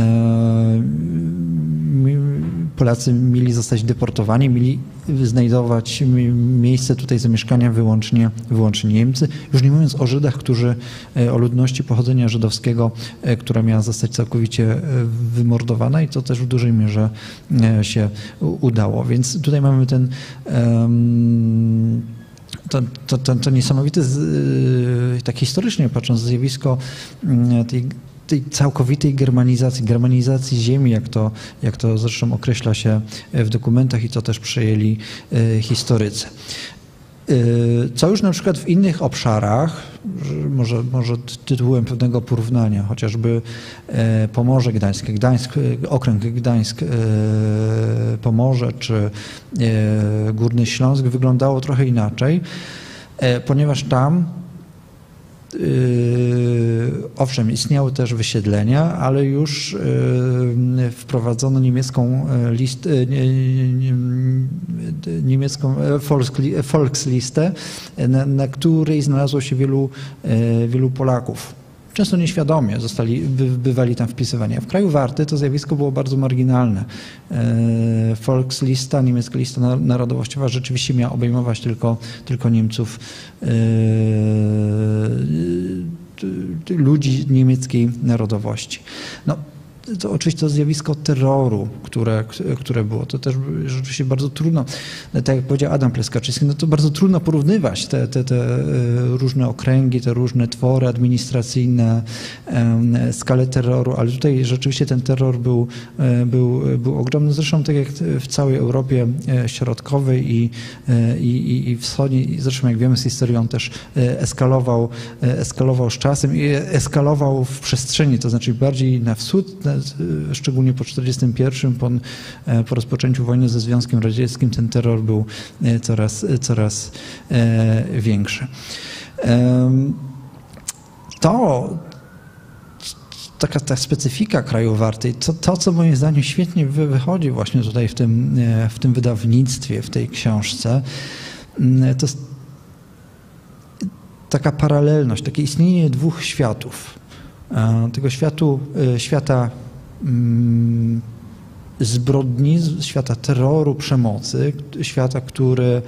Polacy mieli zostać deportowani, mieli znajdować miejsce tutaj zamieszkania wyłącznie, wyłącznie Niemcy. Już nie mówiąc o Żydach, którzy, o ludności pochodzenia żydowskiego, która miała zostać całkowicie wymordowana i to też w dużej mierze się udało. Więc tutaj mamy ten To, to, to, to niesamowite, tak historycznie patrząc, zjawisko tej, tej całkowitej germanizacji, germanizacji ziemi, jak to, jak to zresztą określa się w dokumentach i co też przejęli historycy. Co już na przykład w innych obszarach, może, może tytułem pewnego porównania, chociażby Pomorze Gdańskie, Gdańsk, okręg Gdańsk, Pomorze czy Górny Śląsk wyglądało trochę inaczej, ponieważ tam owszem, istniały też wysiedlenia, ale już wprowadzono niemiecką list, niemiecką Volkslistę, na, na której znalazło się wielu, wielu Polaków. Często nieświadomie zostali, bywali tam wpisywani. A w kraju Warty to zjawisko było bardzo marginalne. Volkslista, niemiecka lista narodowościowa rzeczywiście miała obejmować tylko, tylko Niemców, ludzi niemieckiej narodowości. No, to oczywiście to zjawisko terroru, które, które było, to też rzeczywiście bardzo trudno, tak jak powiedział Adam Pleskaczyński, no to bardzo trudno porównywać te, te, te różne okręgi, te różne twory administracyjne, skalę terroru, ale tutaj rzeczywiście ten terror był, był, był ogromny, zresztą tak jak w całej Europie Środkowej i, i, i wschodniej, zresztą jak wiemy z historii, on też eskalował, eskalował z czasem i eskalował w przestrzeni, to znaczy bardziej na wschód, szczególnie po czterdziestym pierwszym, po, po rozpoczęciu wojny ze Związkiem Radzieckim, ten terror był coraz, coraz większy. To, taka ta specyfika kraju Warty, to, to, co moim zdaniem świetnie wychodzi właśnie tutaj w tym, w tym wydawnictwie, w tej książce, to jest taka paralelność, takie istnienie dwóch światów. Tego światu, świata zbrodni, świata terroru, przemocy, świata, który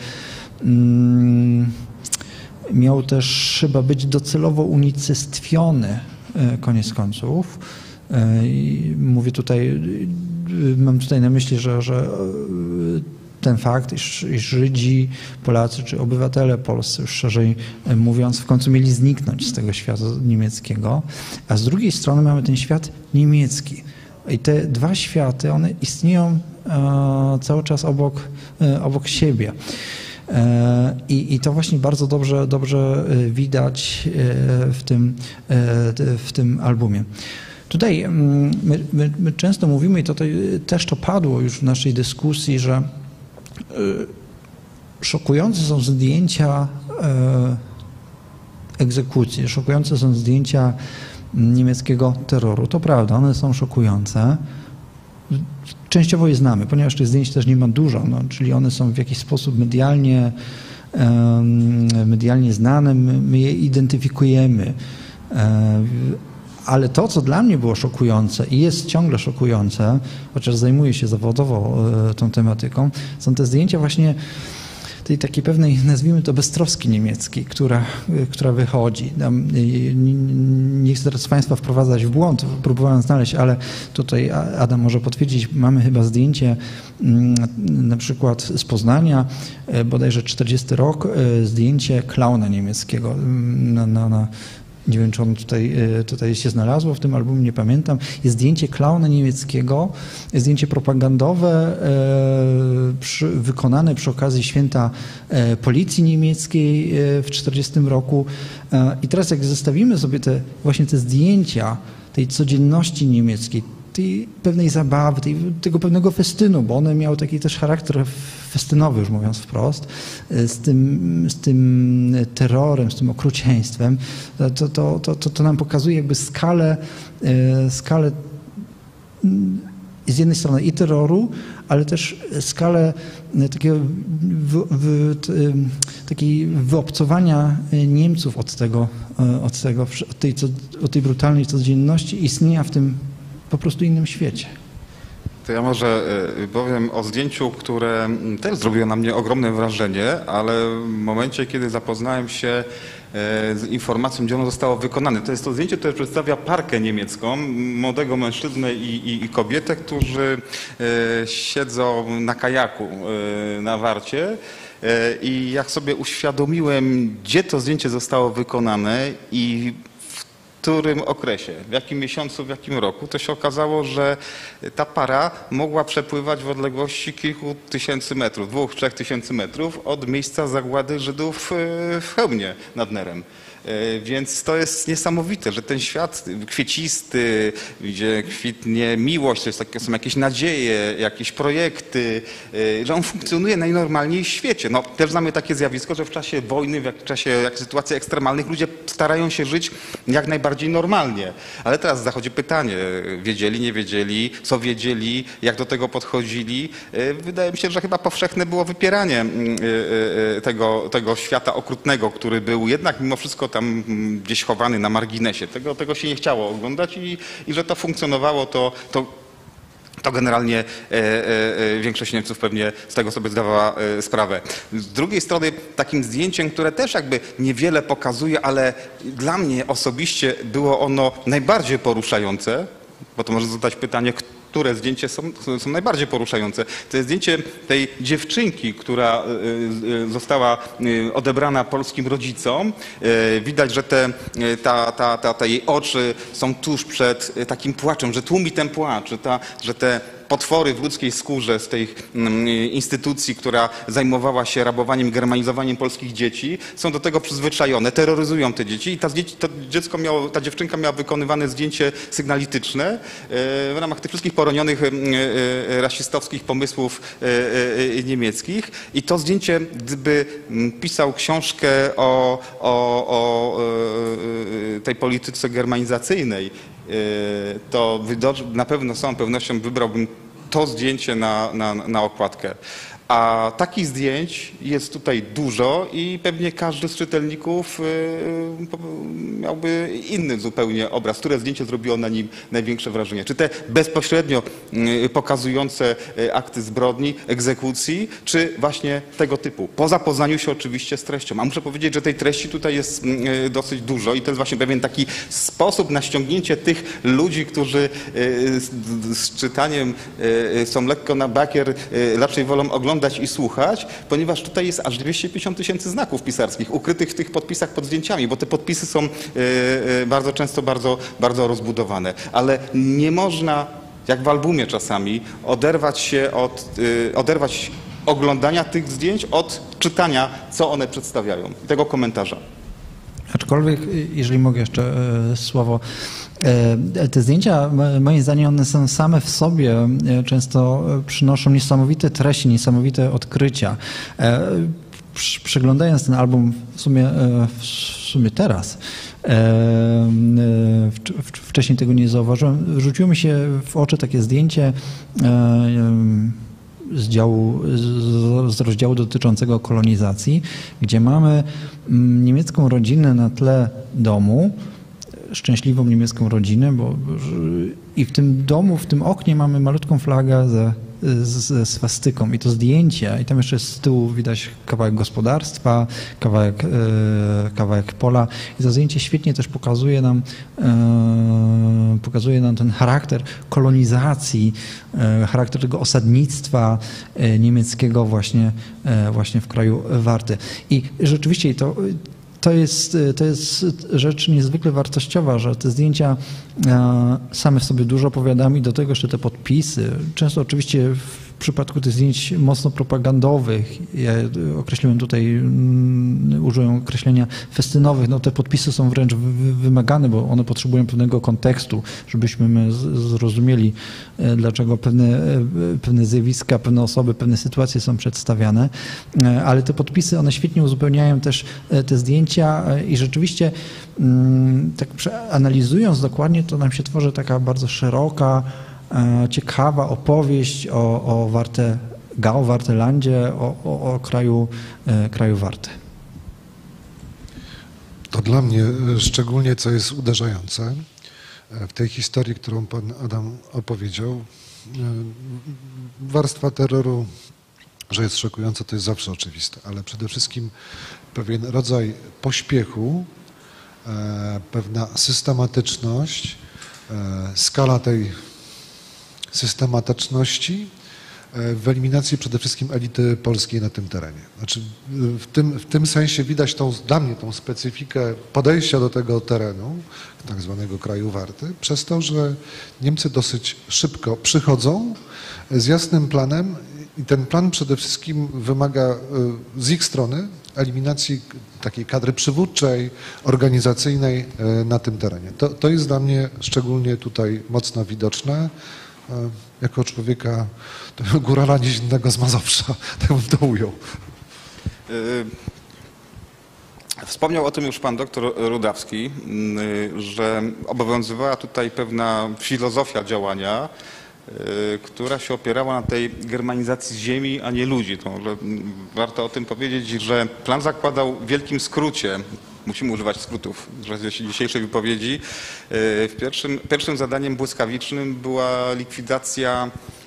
miał też chyba być docelowo unicestwiony koniec końców. I mówię tutaj, mam tutaj na myśli, że, że ten fakt, iż, iż Żydzi, Polacy czy obywatele polscy, już szerzej mówiąc, w końcu mieli zniknąć z tego świata niemieckiego, a z drugiej strony mamy ten świat niemiecki. I te dwa światy, one istnieją e, cały czas obok, e, obok siebie. E, i, I to właśnie bardzo dobrze, dobrze widać w tym, w tym albumie. Tutaj my, my, my często mówimy, i to, to też to padło już w naszej dyskusji, że szokujące są zdjęcia egzekucji, szokujące są zdjęcia niemieckiego terroru. To prawda, one są szokujące. Częściowo je znamy, ponieważ tych zdjęć też nie ma dużo, no, czyli one są w jakiś sposób medialnie, medialnie znane, my, my je identyfikujemy. Ale to, co dla mnie było szokujące i jest ciągle szokujące, chociaż zajmuję się zawodowo tą tematyką, są te zdjęcia właśnie tej takiej pewnej, nazwijmy to, beztroski niemieckiej, która, która wychodzi. Nie chcę teraz Państwa wprowadzać w błąd, próbowałem znaleźć, ale tutaj Adam może potwierdzić, mamy chyba zdjęcie na przykład z Poznania, bodajże czterdziesty rok, zdjęcie klauna niemieckiego na, na, na nie wiem, czy on tutaj, tutaj się znalazło w tym albumie, nie pamiętam. Jest zdjęcie klauna niemieckiego, zdjęcie propagandowe e, przy, wykonane przy okazji święta e, policji niemieckiej e, w czterdziestym roku. E, I teraz jak zestawimy sobie te, właśnie te zdjęcia tej codzienności niemieckiej, tej pewnej zabawy, tej, tego pewnego festynu, bo one miały taki też charakter festynowy, już mówiąc wprost, z tym, z tym terrorem, z tym okrucieństwem, to, to, to, to, to nam pokazuje jakby skalę, skalę z jednej strony i terroru, ale też skalę takiego wy, wy, takiej wyobcowania Niemców od tego, od tego, od tej, od tej brutalnej codzienności istnienia w tym po prostu innym świecie. To ja może powiem o zdjęciu, które też zrobiło na mnie ogromne wrażenie, ale w momencie, kiedy zapoznałem się z informacją, gdzie ono zostało wykonane. To jest to zdjęcie, które przedstawia parkę niemiecką, młodego mężczyznę i, i, i kobietę, którzy siedzą na kajaku na Warcie. I jak sobie uświadomiłem, gdzie to zdjęcie zostało wykonane i w którym okresie, w jakim miesiącu, w jakim roku, to się okazało, że ta para mogła przepływać w odległości kilku tysięcy metrów, dwóch, trzech tysięcy metrów od miejsca zagłady Żydów w Chełmie nad Nerem. Więc to jest niesamowite, że ten świat kwiecisty, gdzie kwitnie miłość, to jest takie, są jakieś nadzieje, jakieś projekty, że on funkcjonuje najnormalniej w świecie. No, też znamy takie zjawisko, że w czasie wojny, w czasie jak sytuacji ekstremalnych ludzie starają się żyć jak najbardziej normalnie. Ale teraz zachodzi pytanie, wiedzieli, nie wiedzieli, co wiedzieli, jak do tego podchodzili. Wydaje mi się, że chyba powszechne było wypieranie tego, tego świata okrutnego, który był jednak mimo wszystko tam gdzieś chowany na marginesie. Tego, tego się nie chciało oglądać i, i że to funkcjonowało, to, to, to generalnie e, e, większość Niemców pewnie z tego sobie zdawała e, sprawę. Z drugiej strony takim zdjęciem, które też jakby niewiele pokazuje, ale dla mnie osobiście było ono najbardziej poruszające, bo to może zadać pytanie, które zdjęcie są, są najbardziej poruszające. To jest zdjęcie tej dziewczynki, która została odebrana polskim rodzicom. Widać, że te, ta, ta, ta, ta jej oczy są tuż przed takim płaczem, że tłumi ten płacz, że, ta, że te potwory w ludzkiej skórze z tej instytucji, która zajmowała się rabowaniem, germanizowaniem polskich dzieci, są do tego przyzwyczajone, terroryzują te dzieci i ta, to dziecko miało, ta dziewczynka miała wykonywane zdjęcie sygnalityczne w ramach tych wszystkich poronionych rasistowskich pomysłów niemieckich i to zdjęcie, gdyby pisał książkę o, o, o tej polityce germanizacyjnej, to na pewno z całą pewnością wybrałbym to zdjęcie na, na, na okładkę. A takich zdjęć jest tutaj dużo i pewnie każdy z czytelników miałby inny zupełnie obraz, które zdjęcie zrobiło na nim największe wrażenie. Czy te bezpośrednio pokazujące akty zbrodni, egzekucji, czy właśnie tego typu. Po zapoznaniu się oczywiście z treścią. A muszę powiedzieć, że tej treści tutaj jest dosyć dużo i to jest właśnie pewien taki sposób na ściągnięcie tych ludzi, którzy z, z czytaniem są lekko na bakier, raczej wolą oglądać i słuchać, ponieważ tutaj jest aż dwieście pięćdziesiąt tysięcy znaków pisarskich ukrytych w tych podpisach pod zdjęciami, bo te podpisy są bardzo często bardzo, bardzo rozbudowane. Ale nie można, jak w albumie czasami, oderwać się od, oderwać oglądania tych zdjęć od czytania, co one przedstawiają i tego komentarza. Aczkolwiek, jeżeli mogę jeszcze słowo, te zdjęcia, moim zdaniem, one są same w sobie, często przynoszą niesamowite treści, niesamowite odkrycia. Przeglądając ten album w sumie, w sumie teraz, wcześniej tego nie zauważyłem, rzuciło mi się w oczy takie zdjęcie z, działu, z rozdziału dotyczącego kolonizacji, gdzie mamy niemiecką rodzinę na tle domu, szczęśliwą niemiecką rodzinę, bo i w tym domu, w tym oknie mamy malutką flagę ze, ze swastyką i to zdjęcie, i tam jeszcze z tyłu widać kawałek gospodarstwa, kawałek, kawałek pola i to zdjęcie świetnie też pokazuje nam, pokazuje nam ten charakter kolonizacji, charakter tego osadnictwa niemieckiego właśnie, właśnie w kraju Warty. I rzeczywiście to To jest, to jest rzecz niezwykle wartościowa, że te zdjęcia same w sobie dużo opowiadają i do tego jeszcze te podpisy. Często oczywiście w przypadku tych zdjęć mocno propagandowych, ja określiłem tutaj, użyłem określenia festynowych, no te podpisy są wręcz wymagane, bo one potrzebują pewnego kontekstu, żebyśmy my zrozumieli, dlaczego pewne, pewne zjawiska, pewne osoby, pewne sytuacje są przedstawiane, ale te podpisy, one świetnie uzupełniają też te zdjęcia i rzeczywiście tak analizując dokładnie, to nam się tworzy taka bardzo szeroka, ciekawa opowieść o, o Warte Gau, Wartelandzie, o, o, o kraju, kraju Warty. To dla mnie szczególnie, co jest uderzające w tej historii, którą pan Adam opowiedział, warstwa terroru, że jest szokująca, to jest zawsze oczywiste, ale przede wszystkim pewien rodzaj pośpiechu, pewna systematyczność, skala tej systematyczności w eliminacji przede wszystkim elity polskiej na tym terenie. Znaczy w tym, w tym sensie widać tą, dla mnie tą specyfikę podejścia do tego terenu, tak zwanego kraju Warty, przez to, że Niemcy dosyć szybko przychodzą z jasnym planem i ten plan przede wszystkim wymaga z ich strony eliminacji takiej kadry przywódczej, organizacyjnej na tym terenie. To, to jest dla mnie szczególnie tutaj mocno widoczne. Jako człowieka górala niezinnego z Mazowsza, tak bym to ujął. Wspomniał o tym już pan doktor Rudawski, że obowiązywała tutaj pewna filozofia działania, która się opierała na tej germanizacji ziemi, a nie ludzi. To może warto o tym powiedzieć, że plan zakładał w wielkim skrócie, musimy używać skrótów w dzisiejszej wypowiedzi, w pierwszym, pierwszym zadaniem błyskawicznym była likwidacja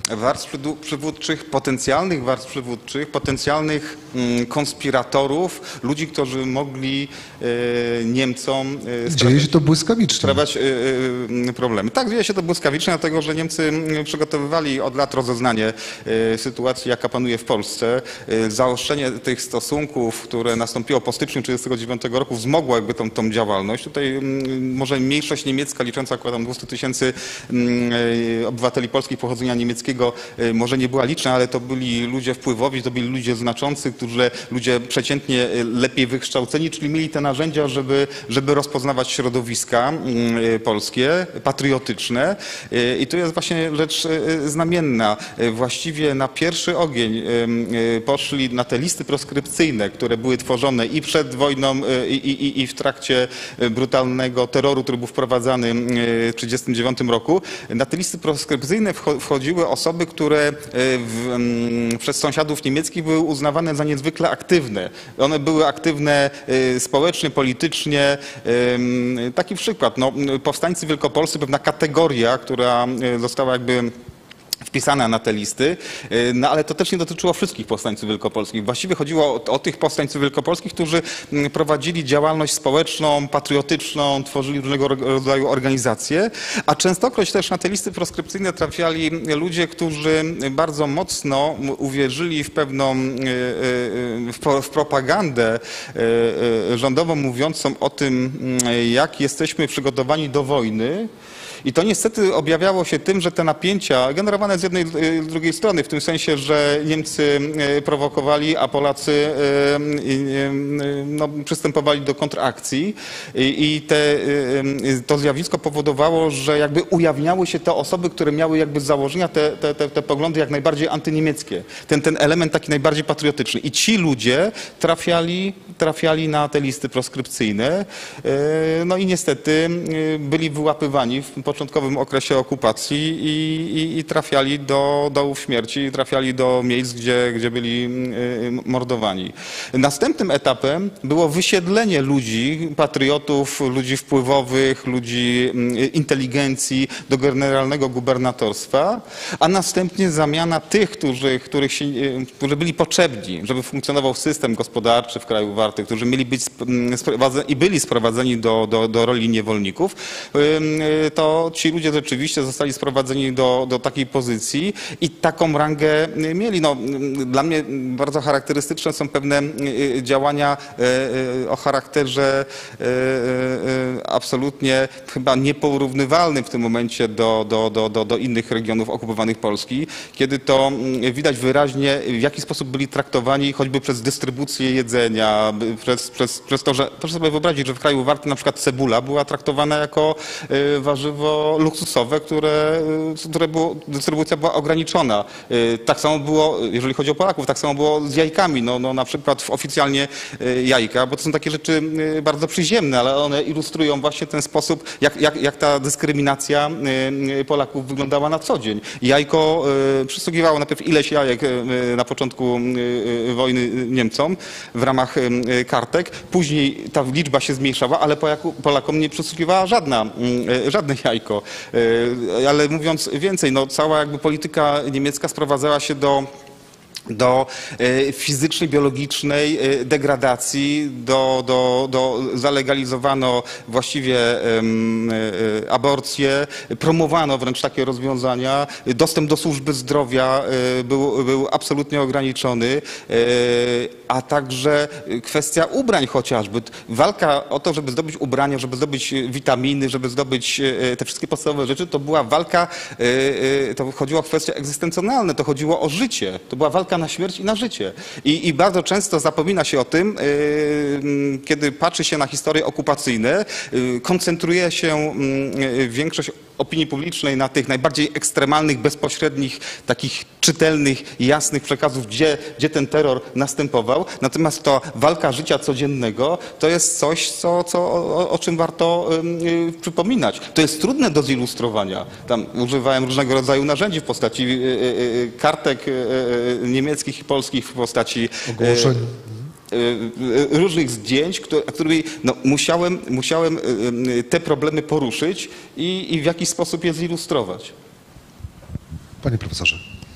warstw przywódczych, potencjalnych warstw przywódczych, potencjalnych konspiratorów, ludzi, którzy mogli Niemcom Dzieje się to błyskawicznie. sprawiać problemy. Tak, dzieje się to błyskawicznie, dlatego że Niemcy przygotowywali od lat rozeznanie sytuacji, jaka panuje w Polsce. Zaostrzenie tych stosunków, które nastąpiło po styczniu tysiąc dziewięćset trzydziestego dziewiątego roku, wzmogło jakby tą, tą działalność. Tutaj może mniejszość niemiecka, licząca około tam dwieście tysięcy obywateli polskich pochodzenia niemieckiego, może nie była liczna, ale to byli ludzie wpływowi, to byli ludzie znaczący, którzy, ludzie przeciętnie lepiej wykształceni, czyli mieli te narzędzia, żeby, żeby rozpoznawać środowiska polskie, patriotyczne. I tu jest właśnie rzecz znamienna. Właściwie na pierwszy ogień poszli na te listy proskrypcyjne, które były tworzone i przed wojną, i, i, i w trakcie brutalnego terroru, który był wprowadzany w tysiąc dziewięćset trzydziestym dziewiątym roku. Na te listy proskrypcyjne wchodziły osoby, które w, przez sąsiadów niemieckich były uznawane za niezwykle aktywne. One były aktywne społecznie, politycznie. Taki przykład, no, powstańcy wielkopolscy, pewna kategoria, która została jakby wpisana na te listy, no ale to też nie dotyczyło wszystkich powstańców wielkopolskich. Właściwie chodziło o, o tych powstańców wielkopolskich, którzy prowadzili działalność społeczną, patriotyczną, tworzyli różnego rodzaju organizacje, a częstokroć też na te listy proskrypcyjne trafiali ludzie, którzy bardzo mocno uwierzyli w pewną w, w propagandę rządową mówiącą o tym, jak jesteśmy przygotowani do wojny. I to niestety objawiało się tym, że te napięcia generowane z jednej i z drugiej strony, w tym sensie, że Niemcy prowokowali, a Polacy no, przystępowali do kontrakcji i te, to zjawisko powodowało, że jakby ujawniały się te osoby, które miały jakby z założenia te, te, te, te poglądy jak najbardziej antyniemieckie. Ten, ten element taki najbardziej patriotyczny. I ci ludzie trafiali, trafiali na te listy proskrypcyjne, no i niestety byli wyłapywani w początkowym okresie okupacji i, i, i trafiali do dołów śmierci, trafiali do miejsc, gdzie, gdzie byli mordowani. Następnym etapem było wysiedlenie ludzi, patriotów, ludzi wpływowych, ludzi inteligencji do generalnego gubernatorstwa, a następnie zamiana tych, którzy, których się, którzy byli potrzebni, żeby funkcjonował system gospodarczy w kraju warty, którzy mieli być i byli sprowadzeni do, do, do roli niewolników, to ci ludzie rzeczywiście zostali sprowadzeni do, do takiej pozycji i taką rangę mieli. No, dla mnie bardzo charakterystyczne są pewne działania o charakterze absolutnie chyba nieporównywalnym w tym momencie do, do, do, do, do innych regionów okupowanych Polski, kiedy to widać wyraźnie, w jaki sposób byli traktowani choćby przez dystrybucję jedzenia, przez, przez, przez to, że proszę sobie wyobrazić, że w kraju warty na przykład cebula była traktowana jako warzywo luksusowe, które, które było, dystrybucja była ograniczona. Tak samo było, jeżeli chodzi o Polaków, tak samo było z jajkami. No, no, na przykład oficjalnie jajka, bo to są takie rzeczy bardzo przyziemne, ale one ilustrują właśnie ten sposób, jak, jak, jak ta dyskryminacja Polaków wyglądała na co dzień. Jajko przysługiwało najpierw ileś jajek na początku wojny Niemcom w ramach kartek, później ta liczba się zmniejszała, ale Polakom nie przysługiwała żadna, żadne jajko. Ale mówiąc więcej, no cała jakby polityka niemiecka sprowadzała się do do fizycznej, biologicznej degradacji, do, do, do zalegalizowano właściwie aborcję, promowano wręcz takie rozwiązania, dostęp do służby zdrowia był, był absolutnie ograniczony, a także kwestia ubrań chociażby. Walka o to, żeby zdobyć ubrania, żeby zdobyć witaminy, żeby zdobyć te wszystkie podstawowe rzeczy, to była walka, to chodziło o kwestie egzystencjonalne, to chodziło o życie, to była walka na śmierć i na życie. I, i bardzo często zapomina się o tym, yy, kiedy patrzy się na historie okupacyjne, yy, koncentruje się yy, większość opinii publicznej na tych najbardziej ekstremalnych, bezpośrednich, takich czytelnych, jasnych przekazów, gdzie, gdzie ten terror następował. Natomiast to walka życia codziennego to jest coś, co, co, o, o czym warto yy, przypominać. To jest trudne do zilustrowania. Tam używałem różnego rodzaju narzędzi w postaci yy, yy, kartek yy, niemieckich i polskich, w postaci ogłoszeń. Różnych zdjęć, którymi no, musiałem, musiałem te problemy poruszyć i, i w jakiś sposób je zilustrować. Panie profesorze.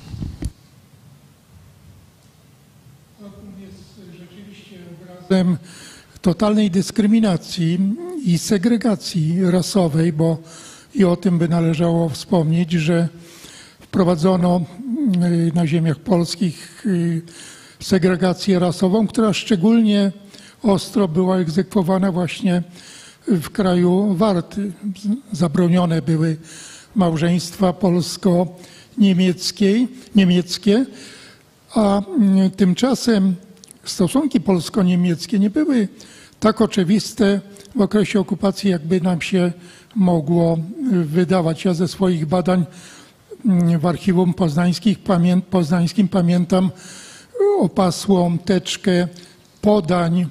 Obrazem totalnej dyskryminacji i segregacji rasowej, bo i o tym by należało wspomnieć, że wprowadzono na ziemiach polskich segregację rasową, która szczególnie ostro była egzekwowana właśnie w kraju Warty. Zabronione były małżeństwa polsko-niemieckie, niemieckie, a tymczasem stosunki polsko-niemieckie nie były tak oczywiste w okresie okupacji, jakby nam się mogło wydawać. Ja ze swoich badań w archiwum poznańskich, pamię, poznańskim pamiętam opasłą teczkę podań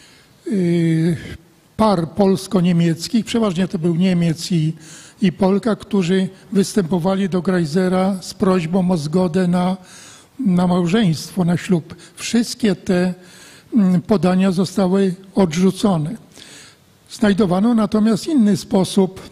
yy, par polsko-niemieckich, przeważnie to był Niemiec i, i Polka, którzy występowali do Greisera z prośbą o zgodę na, na małżeństwo, na ślub. Wszystkie te podania zostały odrzucone. Znajdowano natomiast inny sposób,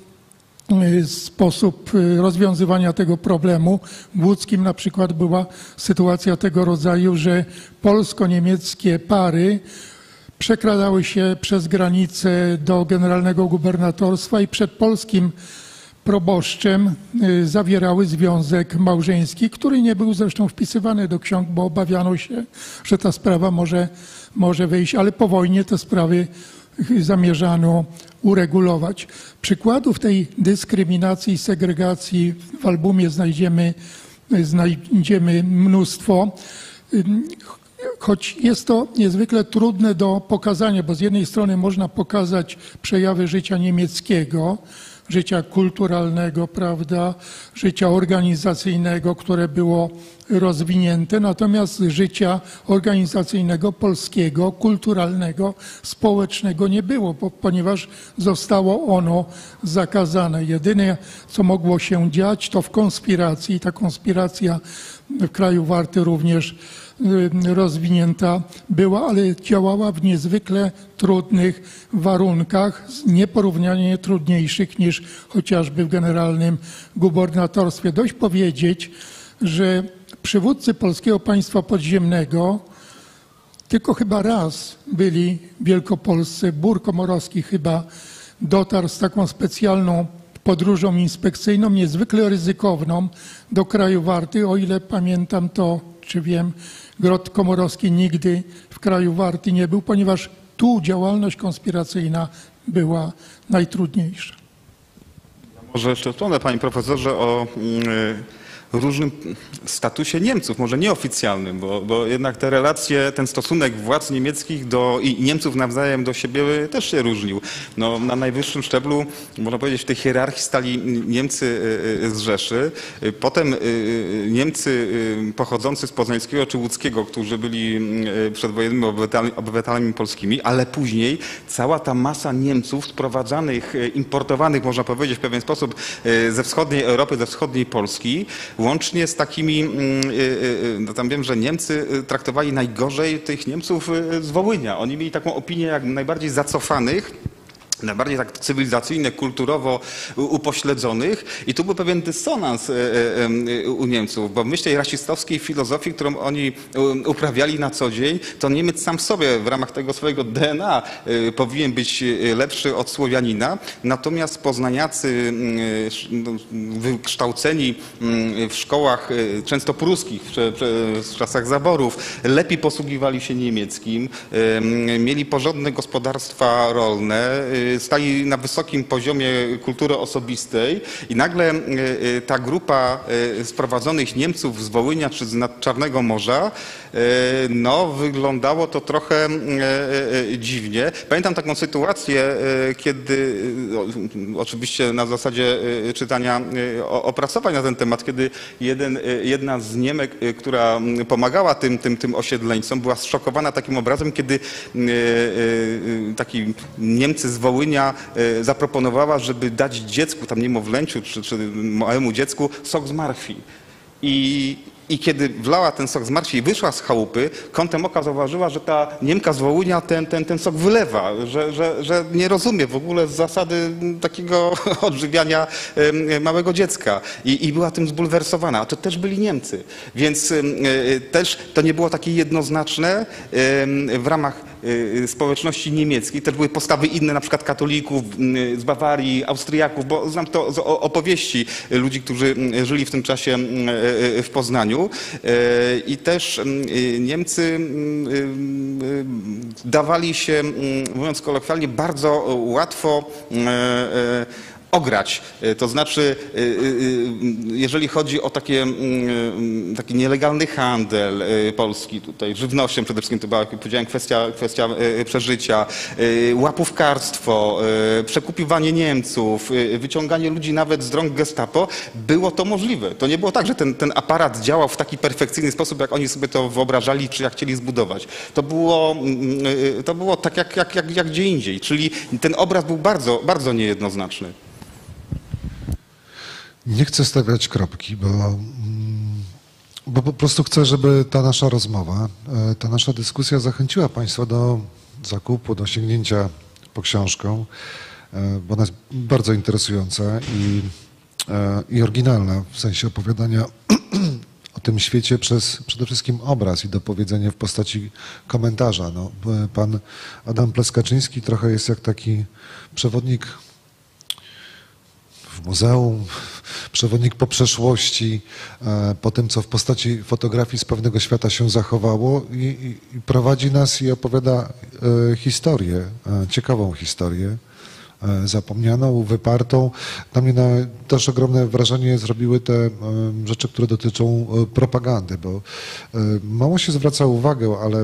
sposób rozwiązywania tego problemu. W Łódzkim na przykład była sytuacja tego rodzaju, że polsko-niemieckie pary przekradały się przez granicę do generalnego gubernatorstwa i przed polskim proboszczem zawierały związek małżeński, który nie był zresztą wpisywany do ksiąg, bo obawiano się, że ta sprawa może, może wyjść, ale po wojnie te sprawy zamierzano uregulować. Przykładów tej dyskryminacji i segregacji w albumie znajdziemy, znajdziemy mnóstwo, choć jest to niezwykle trudne do pokazania, bo z jednej strony można pokazać przejawy życia niemieckiego, życia kulturalnego, prawda, życia organizacyjnego, które było rozwinięte, natomiast życia organizacyjnego, polskiego, kulturalnego, społecznego nie było, bo, ponieważ zostało ono zakazane. Jedyne, co mogło się dziać, to w konspiracji. I ta konspiracja w kraju Warty również rozwinięta była, ale działała w niezwykle trudnych warunkach, nieporównanie trudniejszych niż chociażby w generalnym gubernatorstwie. Dość powiedzieć, że przywódcy Polskiego Państwa Podziemnego tylko chyba raz byli w Wielkopolsce. Bór Komorowski chyba dotarł z taką specjalną podróżą inspekcyjną, niezwykle ryzykowną do kraju Warty. O ile pamiętam to, czy wiem, Grot Komorowski nigdy w kraju Warty nie był, ponieważ tu działalność konspiracyjna była najtrudniejsza. Może jeszcze wspomnę, panie profesorze, o różnym statusie Niemców, może nieoficjalnym, bo, bo jednak te relacje, ten stosunek władz niemieckich do, i Niemców nawzajem do siebie też się różnił. No, na najwyższym szczeblu, można powiedzieć, w tej hierarchii stali Niemcy z Rzeszy, potem Niemcy pochodzący z poznańskiego czy łódzkiego, którzy byli przedwojennymi obywatelami, obywatelami polskimi, ale później cała ta masa Niemców sprowadzanych, importowanych, można powiedzieć w pewien sposób, ze wschodniej Europy, ze wschodniej Polski, łącznie z takimi, no tam wiem, że Niemcy traktowali najgorzej tych Niemców z Wołynia. Oni mieli taką opinię jak najbardziej zacofanych, najbardziej tak cywilizacyjnie, kulturowo upośledzonych i tu był pewien dysonans u Niemców, bo w myśl tej rasistowskiej filozofii, którą oni uprawiali na co dzień, to Niemiec sam sobie w ramach tego swojego D N A powinien być lepszy od Słowianina, natomiast poznaniacy wykształceni w szkołach często pruskich w czasach zaborów lepiej posługiwali się niemieckim, mieli porządne gospodarstwa rolne, stali na wysokim poziomie kultury osobistej i nagle ta grupa sprowadzonych Niemców z Wołynia czy z nad Czarnego Morza, no wyglądało to trochę dziwnie. Pamiętam taką sytuację, kiedy oczywiście na zasadzie czytania opracowań na ten temat, kiedy jeden, jedna z Niemek, która pomagała tym, tym, tym osiedleńcom, była zszokowana takim obrazem, kiedy taki Niemcy z Wołynia zaproponowała, żeby dać dziecku, tam niemowlęciu czy, czy małemu dziecku sok z marchwi. I, I kiedy wlała ten sok z marchwi i wyszła z chałupy, kątem oka zauważyła, że ta Niemka z Wołynia ten, ten, ten sok wylewa, że, że, że nie rozumie w ogóle zasady takiego odżywiania małego dziecka. I, i była tym zbulwersowana. A to też byli Niemcy. Więc też to nie było takie jednoznaczne w ramach społeczności niemieckiej też były postawy inne, na przykład katolików z Bawarii, Austriaków, bo znam to z opowieści ludzi, którzy żyli w tym czasie w Poznaniu. I też Niemcy dawali się, mówiąc kolokwialnie, bardzo łatwo ograć. To znaczy, jeżeli chodzi o takie, taki nielegalny handel polski tutaj, żywnością przede wszystkim, to była, jak powiedziałem, kwestia, kwestia przeżycia, łapówkarstwo, przekupiwanie Niemców, wyciąganie ludzi nawet z rąk gestapo, było to możliwe. To nie było tak, że ten, ten aparat działał w taki perfekcyjny sposób, jak oni sobie to wyobrażali, czy jak chcieli zbudować. To było, to było tak jak, jak, jak, jak gdzie indziej, czyli ten obraz był bardzo, bardzo niejednoznaczny. Nie chcę stawiać kropki, bo, bo po prostu chcę, żeby ta nasza rozmowa, ta nasza dyskusja zachęciła Państwa do zakupu, do sięgnięcia po książkę, bo ona jest bardzo interesująca i, i oryginalna w sensie opowiadania o tym świecie przez przede wszystkim obraz i dopowiedzenie w postaci komentarza. No, pan Adam Pleskaczyński trochę jest jak taki przewodnik w muzeum, przewodnik po przeszłości, po tym, co w postaci fotografii z pewnego świata się zachowało i, i, i prowadzi nas i opowiada e, historię, e, ciekawą historię, e, zapomnianą, wypartą. Na mnie na, też ogromne wrażenie zrobiły te e, rzeczy, które dotyczą e, propagandy, bo e, mało się zwraca uwagę, ale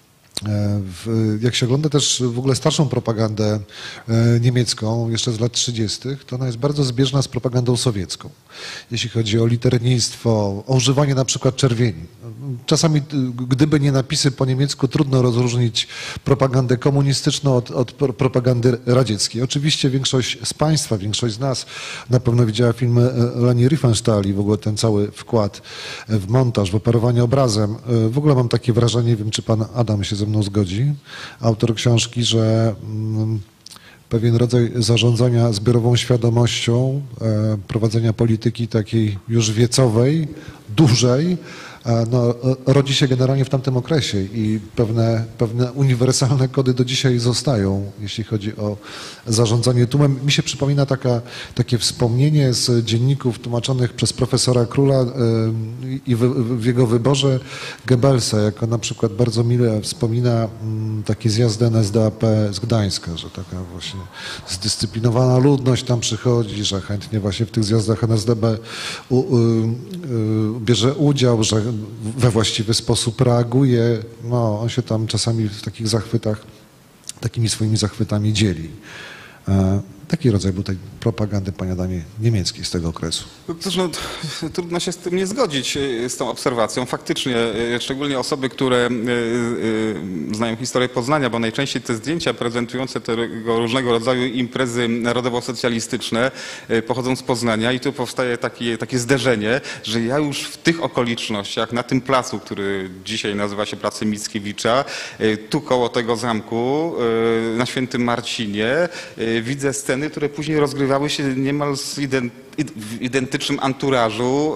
W, jak się ogląda też w ogóle starszą propagandę niemiecką, jeszcze z lat trzydziestych, to ona jest bardzo zbieżna z propagandą sowiecką. Jeśli chodzi o liternictwo, o używanie na przykład czerwieni. Czasami, gdyby nie napisy po niemiecku, trudno rozróżnić propagandę komunistyczną od, od propagandy radzieckiej. Oczywiście większość z Państwa, większość z nas na pewno widziała filmy Leni Riefenstahl i w ogóle ten cały wkład w montaż, w operowanie obrazem. W ogóle mam takie wrażenie, nie wiem, czy Pan Adam się ze mną zgodzi, autor książki, że pewien rodzaj zarządzania zbiorową świadomością, prowadzenia polityki takiej już wiecowej, dużej, no, rodzi się generalnie w tamtym okresie i pewne, pewne uniwersalne kody do dzisiaj zostają, jeśli chodzi o zarządzanie tłumem. Mi się przypomina taka, takie wspomnienie z dzienników tłumaczonych przez profesora Króla i w, w jego wyborze Goebbelsa, jako na przykład bardzo mile wspomina taki zjazd N S D A P z Gdańska, że taka właśnie zdyscyplinowana ludność tam przychodzi, że chętnie właśnie w tych zjazdach N S D B u, u, u, bierze udział, że we właściwy sposób reaguje. No, on się tam czasami w takich zachwytach, takimi swoimi zachwytami dzieli. Taki rodzaj był tej propagandy, panie Adamie, niemieckiej z tego okresu. Cóż, no, trudno się z tym nie zgodzić, z tą obserwacją. Faktycznie, szczególnie osoby, które znają historię Poznania, bo najczęściej te zdjęcia prezentujące tego różnego rodzaju imprezy narodowo-socjalistyczne pochodzą z Poznania i tu powstaje takie, takie zderzenie, że ja już w tych okolicznościach, na tym placu, który dzisiaj nazywa się Placem Mickiewicza, tu koło tego zamku, na Świętym Marcinie, widzę sceny, które później rozgrywały się niemal z w identycznym anturażu,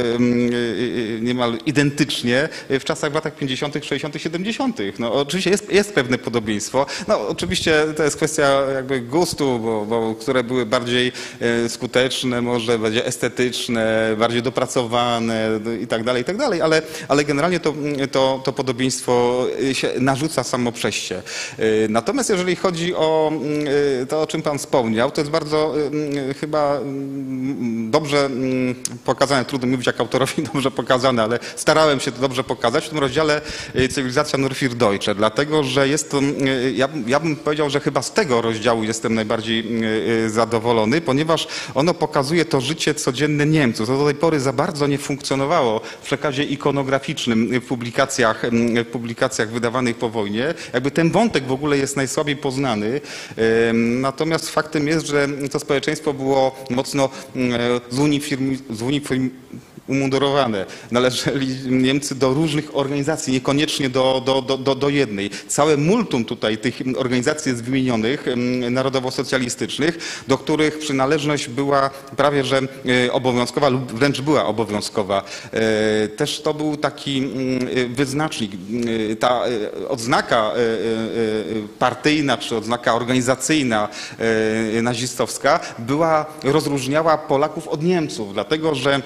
niemal identycznie w czasach w latach pięćdziesiątych, sześćdziesiątych, siedemdziesiątych. No oczywiście jest, jest pewne podobieństwo. No oczywiście to jest kwestia jakby gustu, bo, bo które były bardziej skuteczne, może bardziej estetyczne, bardziej dopracowane i tak dalej, i tak dalej, ale, ale generalnie to, to, to podobieństwo się narzuca samo przez się. Natomiast jeżeli chodzi o to, o czym Pan wspomniał, to jest bardzo chyba dobrze pokazane, trudno mówić jak autorowi dobrze pokazane, ale starałem się to dobrze pokazać w tym rozdziale Cywilizacja Nurfirdeutsche, dlatego że jest to, ja, ja bym powiedział, że chyba z tego rozdziału jestem najbardziej zadowolony, ponieważ ono pokazuje to życie codzienne Niemców. To do tej pory za bardzo nie funkcjonowało w przekazie ikonograficznym w publikacjach, w publikacjach wydawanych po wojnie. Jakby ten wątek w ogóle jest najsłabiej poznany, natomiast faktem jest, że to społeczeństwo było mocno zunifirm, zunifirm, umundurowane. Należeli Niemcy do różnych organizacji, niekoniecznie do, do, do, do, do jednej. Całe multum tutaj tych organizacji jest wymienionych, narodowo-socjalistycznych, do których przynależność była prawie że obowiązkowa lub wręcz była obowiązkowa. Też to był taki wyznacznik. Ta odznaka partyjna czy odznaka organizacyjna nazistowska była, rozróżniała Polaków od Niemców, dlatego że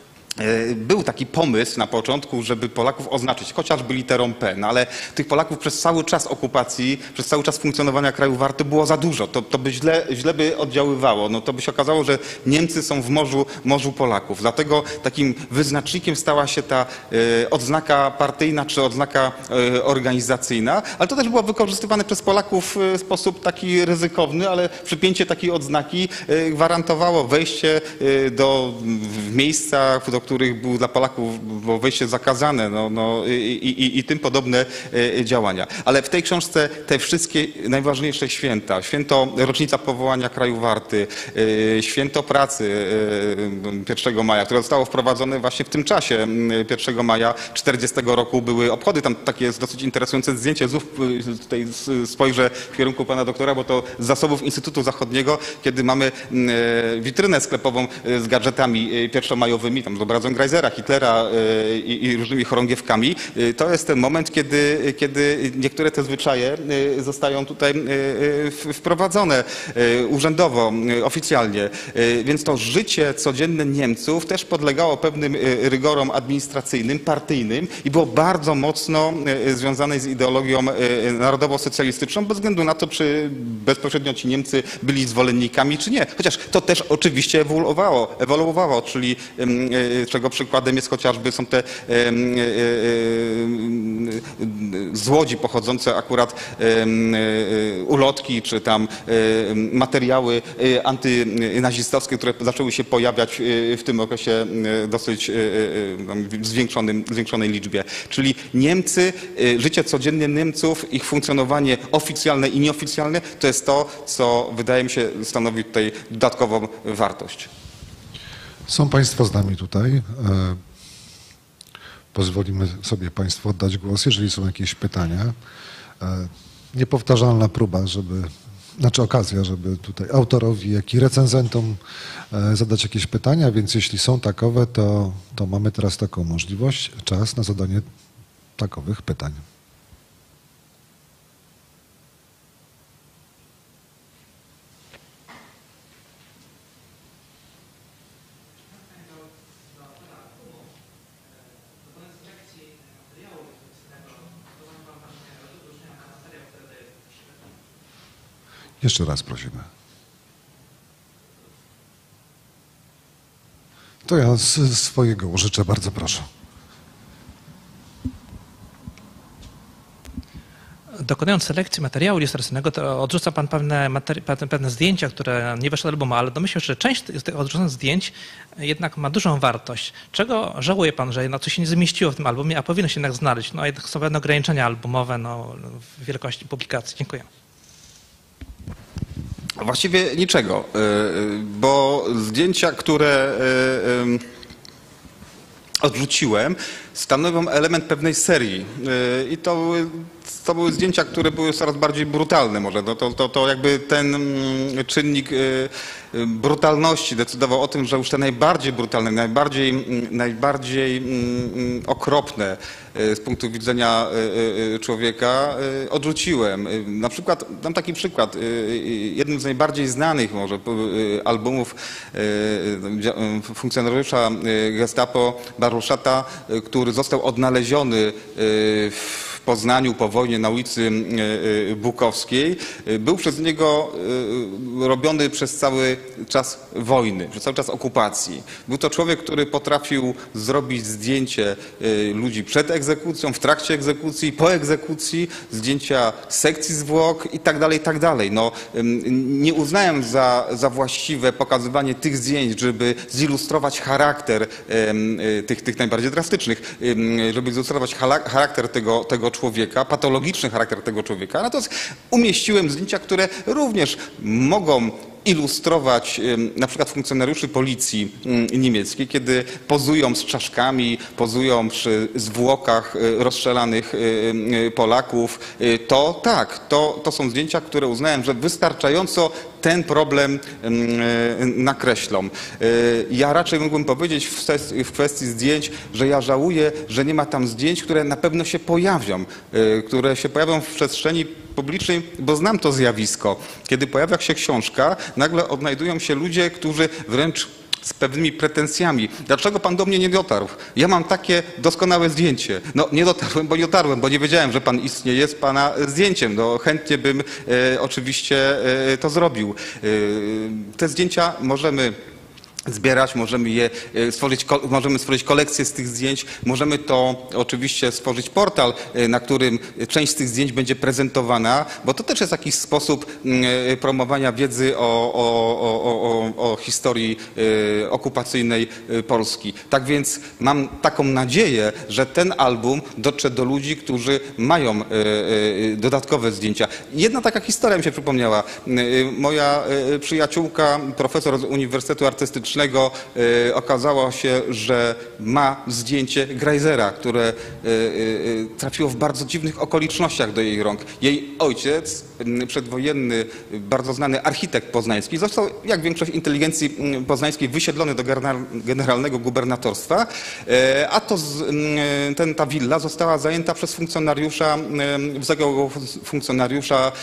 był taki pomysł na początku, żeby Polaków oznaczyć chociażby literą P, no ale tych Polaków przez cały czas okupacji, przez cały czas funkcjonowania kraju Warty było za dużo. To, to by źle, źle by oddziaływało. No to by się okazało, że Niemcy są w morzu, morzu Polaków. Dlatego takim wyznacznikiem stała się ta e, odznaka partyjna czy odznaka e, organizacyjna, ale to też było wykorzystywane przez Polaków w sposób taki ryzykowny, ale przypięcie takiej odznaki e, gwarantowało wejście e, do w miejsca, do których było dla Polaków było wejście zakazane, no, no, i, i, i tym podobne działania. Ale w tej książce te wszystkie najważniejsze święta, święto rocznica powołania kraju Warty, święto pracy pierwszego maja, które zostało wprowadzone właśnie w tym czasie pierwszego maja czterdziestego roku, były obchody. Tam takie jest dosyć interesujące zdjęcie, znów tutaj spojrzę w kierunku pana doktora, bo to z zasobów Instytutu Zachodniego, kiedy mamy witrynę sklepową z gadżetami pierwszomajowymi, tam z obrazem Greisera, Hitlera i, i różnymi chorągiewkami. To jest ten moment, kiedy, kiedy niektóre te zwyczaje zostają tutaj wprowadzone urzędowo, oficjalnie. Więc to życie codzienne Niemców też podlegało pewnym rygorom administracyjnym, partyjnym i było bardzo mocno związane z ideologią narodowo-socjalistyczną, bez względu na to, czy bezpośrednio ci Niemcy byli zwolennikami, czy nie. Chociaż to też oczywiście ewoluowało, ewoluowało, czyli czego przykładem jest chociażby są te e, e, e, z Łodzi pochodzące akurat e, e, ulotki, czy tam e, materiały antynazistowskie, które zaczęły się pojawiać w tym okresie dosyć e, w zwiększonym, zwiększonej liczbie. Czyli Niemcy, życie codzienne Niemców, ich funkcjonowanie oficjalne i nieoficjalne, to jest to, co wydaje mi się stanowi tutaj dodatkową wartość. Są Państwo z nami tutaj. E, pozwolimy sobie Państwu oddać głos, jeżeli są jakieś pytania. E, niepowtarzalna próba, żeby, znaczy okazja, żeby tutaj autorowi, jak i recenzentom e, zadać jakieś pytania, więc jeśli są takowe, to, to mamy teraz taką możliwość, czas na zadanie takowych pytań. Jeszcze raz prosimy. To ja z swojego użyczę, bardzo proszę. Dokonując selekcji materiału ilustracyjnego, to odrzuca pan pewne, materi- pewne zdjęcia, które nie weszły do albumu, ale domyślam się, że część z tych odrzuconych zdjęć jednak ma dużą wartość. Czego żałuje pan, że jednak coś się nie zamieściło w tym albumie, a powinno się jednak znaleźć? No jednak są pewne ograniczenia albumowe no, w wielkości publikacji. Dziękuję. Właściwie niczego, bo zdjęcia, które odrzuciłem, stanowią element pewnej serii i to były, to były zdjęcia, które były coraz bardziej brutalne może. No to, to, to jakby ten czynnik brutalności decydował o tym, że już te najbardziej brutalne, najbardziej, najbardziej okropne z punktu widzenia człowieka odrzuciłem. Na przykład, dam taki przykład, jednym z najbardziej znanych może albumów funkcjonariusza Gestapo Baruszata, który został odnaleziony w Poznaniu po wojnie na ulicy Bukowskiej, był przez niego robiony przez cały czas wojny, przez cały czas okupacji. Był to człowiek, który potrafił zrobić zdjęcie ludzi przed egzekucją, w trakcie egzekucji, po egzekucji, zdjęcia sekcji zwłok i tak dalej, i tak dalej. No, nie uznałem za, za właściwe pokazywanie tych zdjęć, żeby zilustrować charakter tych, tych najbardziej drastycznych, żeby zilustrować charakter tego, tego człowieka, patologiczny charakter tego człowieka. Natomiast umieściłem zdjęcia, które również mogą ilustrować na przykład funkcjonariuszy policji niemieckiej, kiedy pozują z czaszkami, pozują przy zwłokach rozstrzelanych Polaków, to tak, to, to są zdjęcia, które uznałem, że wystarczająco ten problem nakreślą. Ja raczej mógłbym powiedzieć w kwestii zdjęć, że ja żałuję, że nie ma tam zdjęć, które na pewno się pojawią, które się pojawią w przestrzeni publicznej, bo znam to zjawisko. Kiedy pojawia się książka, nagle odnajdują się ludzie, którzy wręcz z pewnymi pretensjami. Dlaczego pan do mnie nie dotarł? Ja mam takie doskonałe zdjęcie. No nie dotarłem, bo nie dotarłem, bo nie wiedziałem, że pan istnieje z pana zdjęciem. No chętnie bym e, oczywiście e, to zrobił. E, te zdjęcia możemy zbierać, możemy je stworzyć, możemy stworzyć kolekcję z tych zdjęć, możemy to oczywiście stworzyć portal, na którym część z tych zdjęć będzie prezentowana, bo to też jest jakiś sposób promowania wiedzy o, o, o, o, o historii okupacyjnej Polski. Tak więc mam taką nadzieję, że ten album dotrze do ludzi, którzy mają dodatkowe zdjęcia. Jedna taka historia mi się przypomniała. Moja przyjaciółka, profesor z Uniwersytetu Artystycznego, okazało się, że ma zdjęcie Greisera, które trafiło w bardzo dziwnych okolicznościach do jej rąk. Jej ojciec, przedwojenny, bardzo znany architekt poznański, został, jak większość inteligencji poznańskiej, wysiedlony do generalnego gubernatorstwa, a to z, ten, ta willa została zajęta przez funkcjonariusza, wysokiego funkcjonariusza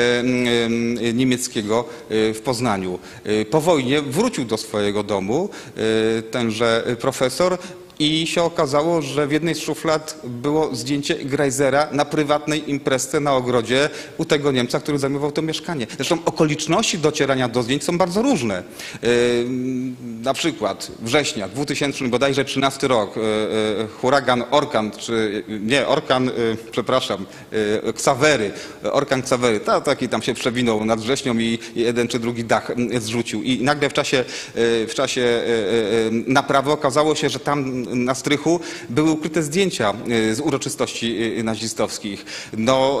niemieckiego w Poznaniu. Po wojnie wrócił do swojego domu tenże profesor i się okazało, że w jednej z szuflad było zdjęcie Greisera na prywatnej imprezie na ogrodzie u tego Niemca, który zajmował to mieszkanie. Zresztą okoliczności docierania do zdjęć są bardzo różne. Yy, na przykład września dwutysięczny bodajże trzynasty rok, yy, huragan Orkan, czy nie, Orkan, yy, przepraszam, yy, Ksawery, Orkan Ksawery, ta, taki tam się przewinął nad wrześnią i jeden czy drugi dach zrzucił. I nagle w czasie, yy, w czasie yy, naprawy okazało się, że tam na strychu były ukryte zdjęcia z uroczystości nazistowskich. No,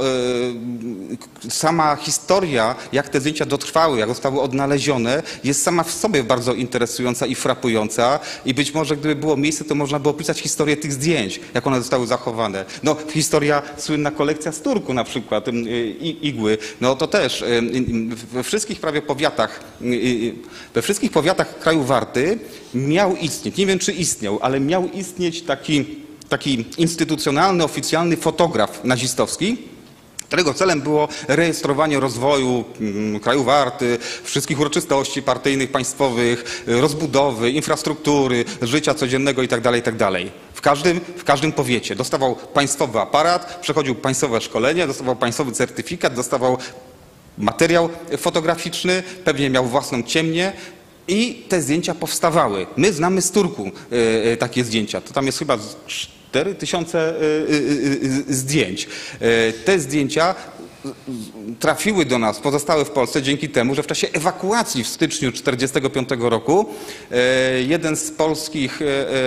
sama historia, jak te zdjęcia dotrwały, jak zostały odnalezione, jest sama w sobie bardzo interesująca i frapująca i być może gdyby było miejsce, to można by opisać historię tych zdjęć, jak one zostały zachowane. No, historia, słynna kolekcja z Turku na przykład, igły, no to też we wszystkich prawie powiatach, we wszystkich powiatach kraju Warty miał istnieć, nie wiem czy istniał, ale miał istnieć taki, taki instytucjonalny, oficjalny fotograf nazistowski, którego celem było rejestrowanie rozwoju mm, kraju Warty, wszystkich uroczystości partyjnych, państwowych, rozbudowy, infrastruktury, życia codziennego itd., itd. W każdym, w każdym powiecie dostawał państwowy aparat, przechodził państwowe szkolenie, dostawał państwowy certyfikat, dostawał materiał fotograficzny, pewnie miał własną ciemnię. I te zdjęcia powstawały. My znamy z Turku y, takie zdjęcia. To tam jest chyba cztery tysiące y, y, y, zdjęć. Y, te zdjęcia trafiły do nas, pozostały w Polsce dzięki temu, że w czasie ewakuacji w styczniu tysiąc dziewięćset czterdziestego piątego roku jeden z polskich,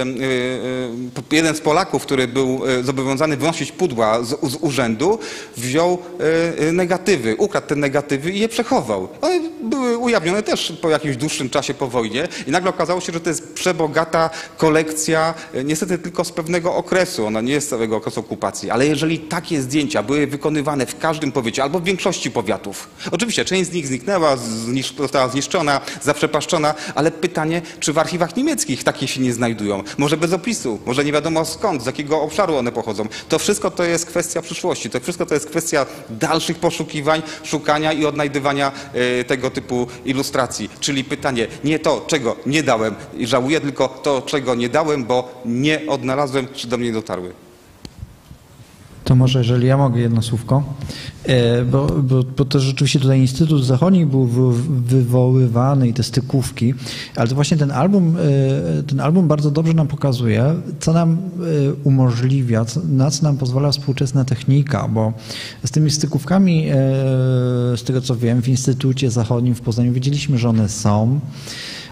jeden z Polaków, który był zobowiązany wynosić pudła z, z urzędu, wziął negatywy, ukradł te negatywy i je przechował. One były ujawnione też po jakimś dłuższym czasie po wojnie i nagle okazało się, że to jest przebogata kolekcja, niestety tylko z pewnego okresu, ona nie jest z całego okresu okupacji, ale jeżeli takie zdjęcia były wykonywane w każdym powiecie, albo w większości powiatów. Oczywiście część z nich zniknęła, znisz została zniszczona, zaprzepaszczona, ale pytanie, czy w archiwach niemieckich takie się nie znajdują? Może bez opisu, może nie wiadomo skąd, z jakiego obszaru one pochodzą. To wszystko to jest kwestia przyszłości, to wszystko to jest kwestia dalszych poszukiwań, szukania i odnajdywania y, tego typu ilustracji. Czyli pytanie, nie to, czego nie dałem i żałuję, tylko to, czego nie dałem, bo nie odnalazłem, czy do mnie dotarły. To może, jeżeli ja mogę jedno słówko, bo, bo, bo to rzeczywiście tutaj Instytut Zachodni był wywoływany i te stykówki, ale to właśnie ten album, ten album bardzo dobrze nam pokazuje, co nam umożliwia, na co nam pozwala współczesna technika, bo z tymi stykówkami, z tego co wiem, w Instytucie Zachodnim w Poznaniu wiedzieliśmy, że one są.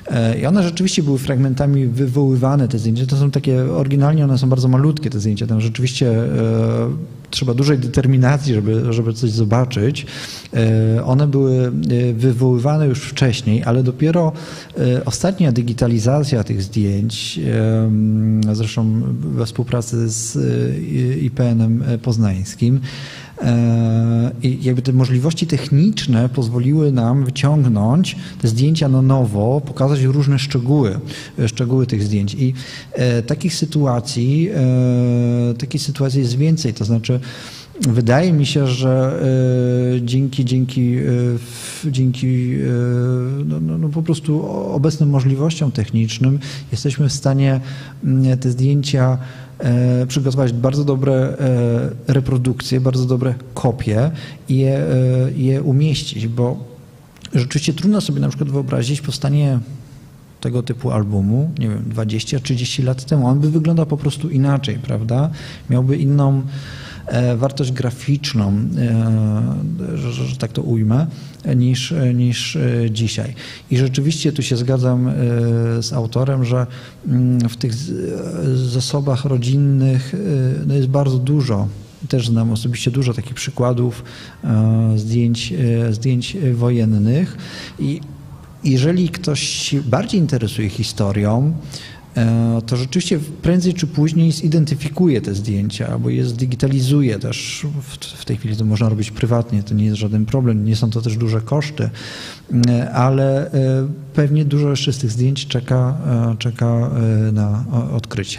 I one rzeczywiście były fragmentami wywoływane, te zdjęcia. To są takie, oryginalnie one są bardzo malutkie, te zdjęcia. Tam rzeczywiście trzeba dużej determinacji, żeby, żeby coś zobaczyć. One były wywoływane już wcześniej, ale dopiero ostatnia digitalizacja tych zdjęć, zresztą we współpracy z I P N-em poznańskim, i jakby te możliwości techniczne pozwoliły nam wyciągnąć te zdjęcia na nowo, pokazać różne szczegóły, szczegóły tych zdjęć. I e, takich sytuacji, e, takich sytuacji jest więcej. To znaczy, wydaje mi się, że e, dzięki, dzięki, e, dzięki e, no, no, no po prostu obecnym możliwościom technicznym jesteśmy w stanie m, te zdjęcia E, przygotować bardzo dobre e, reprodukcje, bardzo dobre kopie i je, e, je umieścić, bo rzeczywiście trudno sobie na przykład wyobrazić powstanie tego typu albumu, nie wiem, dwadzieścia trzydzieści lat temu. On by wyglądał po prostu inaczej, prawda? Miałby inną e, wartość graficzną, e, że, że tak to ujmę, niż, niż dzisiaj. I rzeczywiście tu się zgadzam z autorem, że w tych zasobach rodzinnych no jest bardzo dużo. Też znam osobiście dużo takich przykładów zdjęć, zdjęć wojennych. I jeżeli ktoś się bardziej interesuje historią, to rzeczywiście prędzej czy później zidentyfikuje te zdjęcia albo je zdigitalizuje też. W tej chwili to można robić prywatnie, to nie jest żaden problem, nie są to też duże koszty, ale pewnie dużo jeszcze z tych zdjęć czeka, czeka na odkrycie.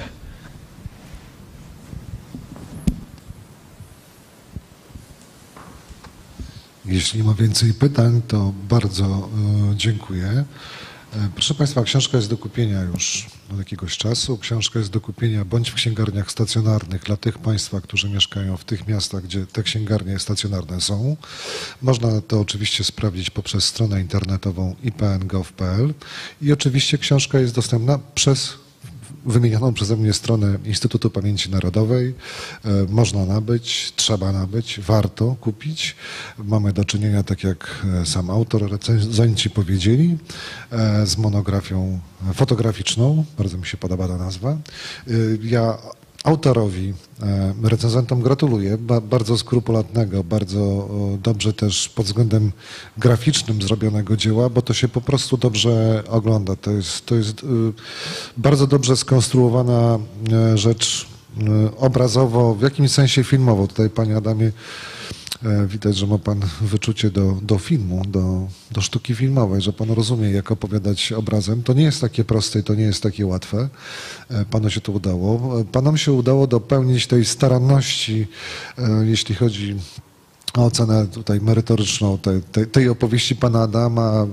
Jeśli nie ma więcej pytań, to bardzo dziękuję. Proszę Państwa, książka jest do kupienia już od jakiegoś czasu. Książka jest do kupienia bądź w księgarniach stacjonarnych dla tych Państwa, którzy mieszkają w tych miastach, gdzie te księgarnie stacjonarne są. Można to oczywiście sprawdzić poprzez stronę internetową i p n kropka gov kropka p l i oczywiście książka jest dostępna przez wymienioną przeze mnie stronę Instytutu Pamięci Narodowej. Można nabyć, trzeba nabyć, warto kupić. Mamy do czynienia, tak jak sam autor, recenzenci powiedzieli, z monografią fotograficzną. Bardzo mi się podoba ta nazwa. Ja autorowi, recenzentom gratuluję, bardzo skrupulatnego, bardzo dobrze też pod względem graficznym zrobionego dzieła, bo to się po prostu dobrze ogląda. To jest, to jest bardzo dobrze skonstruowana rzecz obrazowo, w jakimś sensie filmowo. Tutaj, Panie Adamie, widać, że ma Pan wyczucie do, do filmu, do, do sztuki filmowej, że Pan rozumie, jak opowiadać obrazem. To nie jest takie proste i to nie jest takie łatwe. Panu się to udało. Panom się udało dopełnić tej staranności, jeśli chodzi o ocenę tutaj merytoryczną tej, tej, tej opowieści Pana Adama.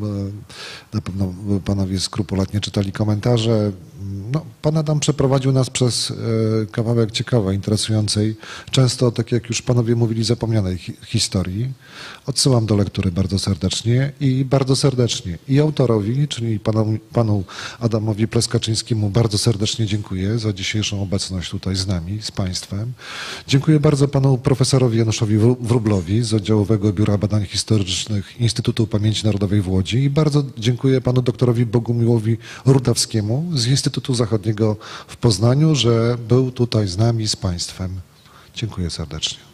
Na pewno Panowie skrupulatnie czytali komentarze. No, Pan Adam przeprowadził nas przez kawałek ciekawej, interesującej, często, tak jak już Panowie mówili, zapomnianej hi historii. Odsyłam do lektury bardzo serdecznie i bardzo serdecznie i autorowi, czyli panu, panu Adamowi Pleskaczyńskiemu bardzo serdecznie dziękuję za dzisiejszą obecność tutaj z nami, z Państwem. Dziękuję bardzo panu profesorowi Januszowi Wróblowi z Oddziałowego Biura Badań Historycznych Instytutu Pamięci Narodowej w Łodzi i bardzo dziękuję panu doktorowi Bogumiłowi Rudawskiemu z Instytutu Zachodniego w Poznaniu, że był tutaj z nami, z Państwem. Dziękuję serdecznie.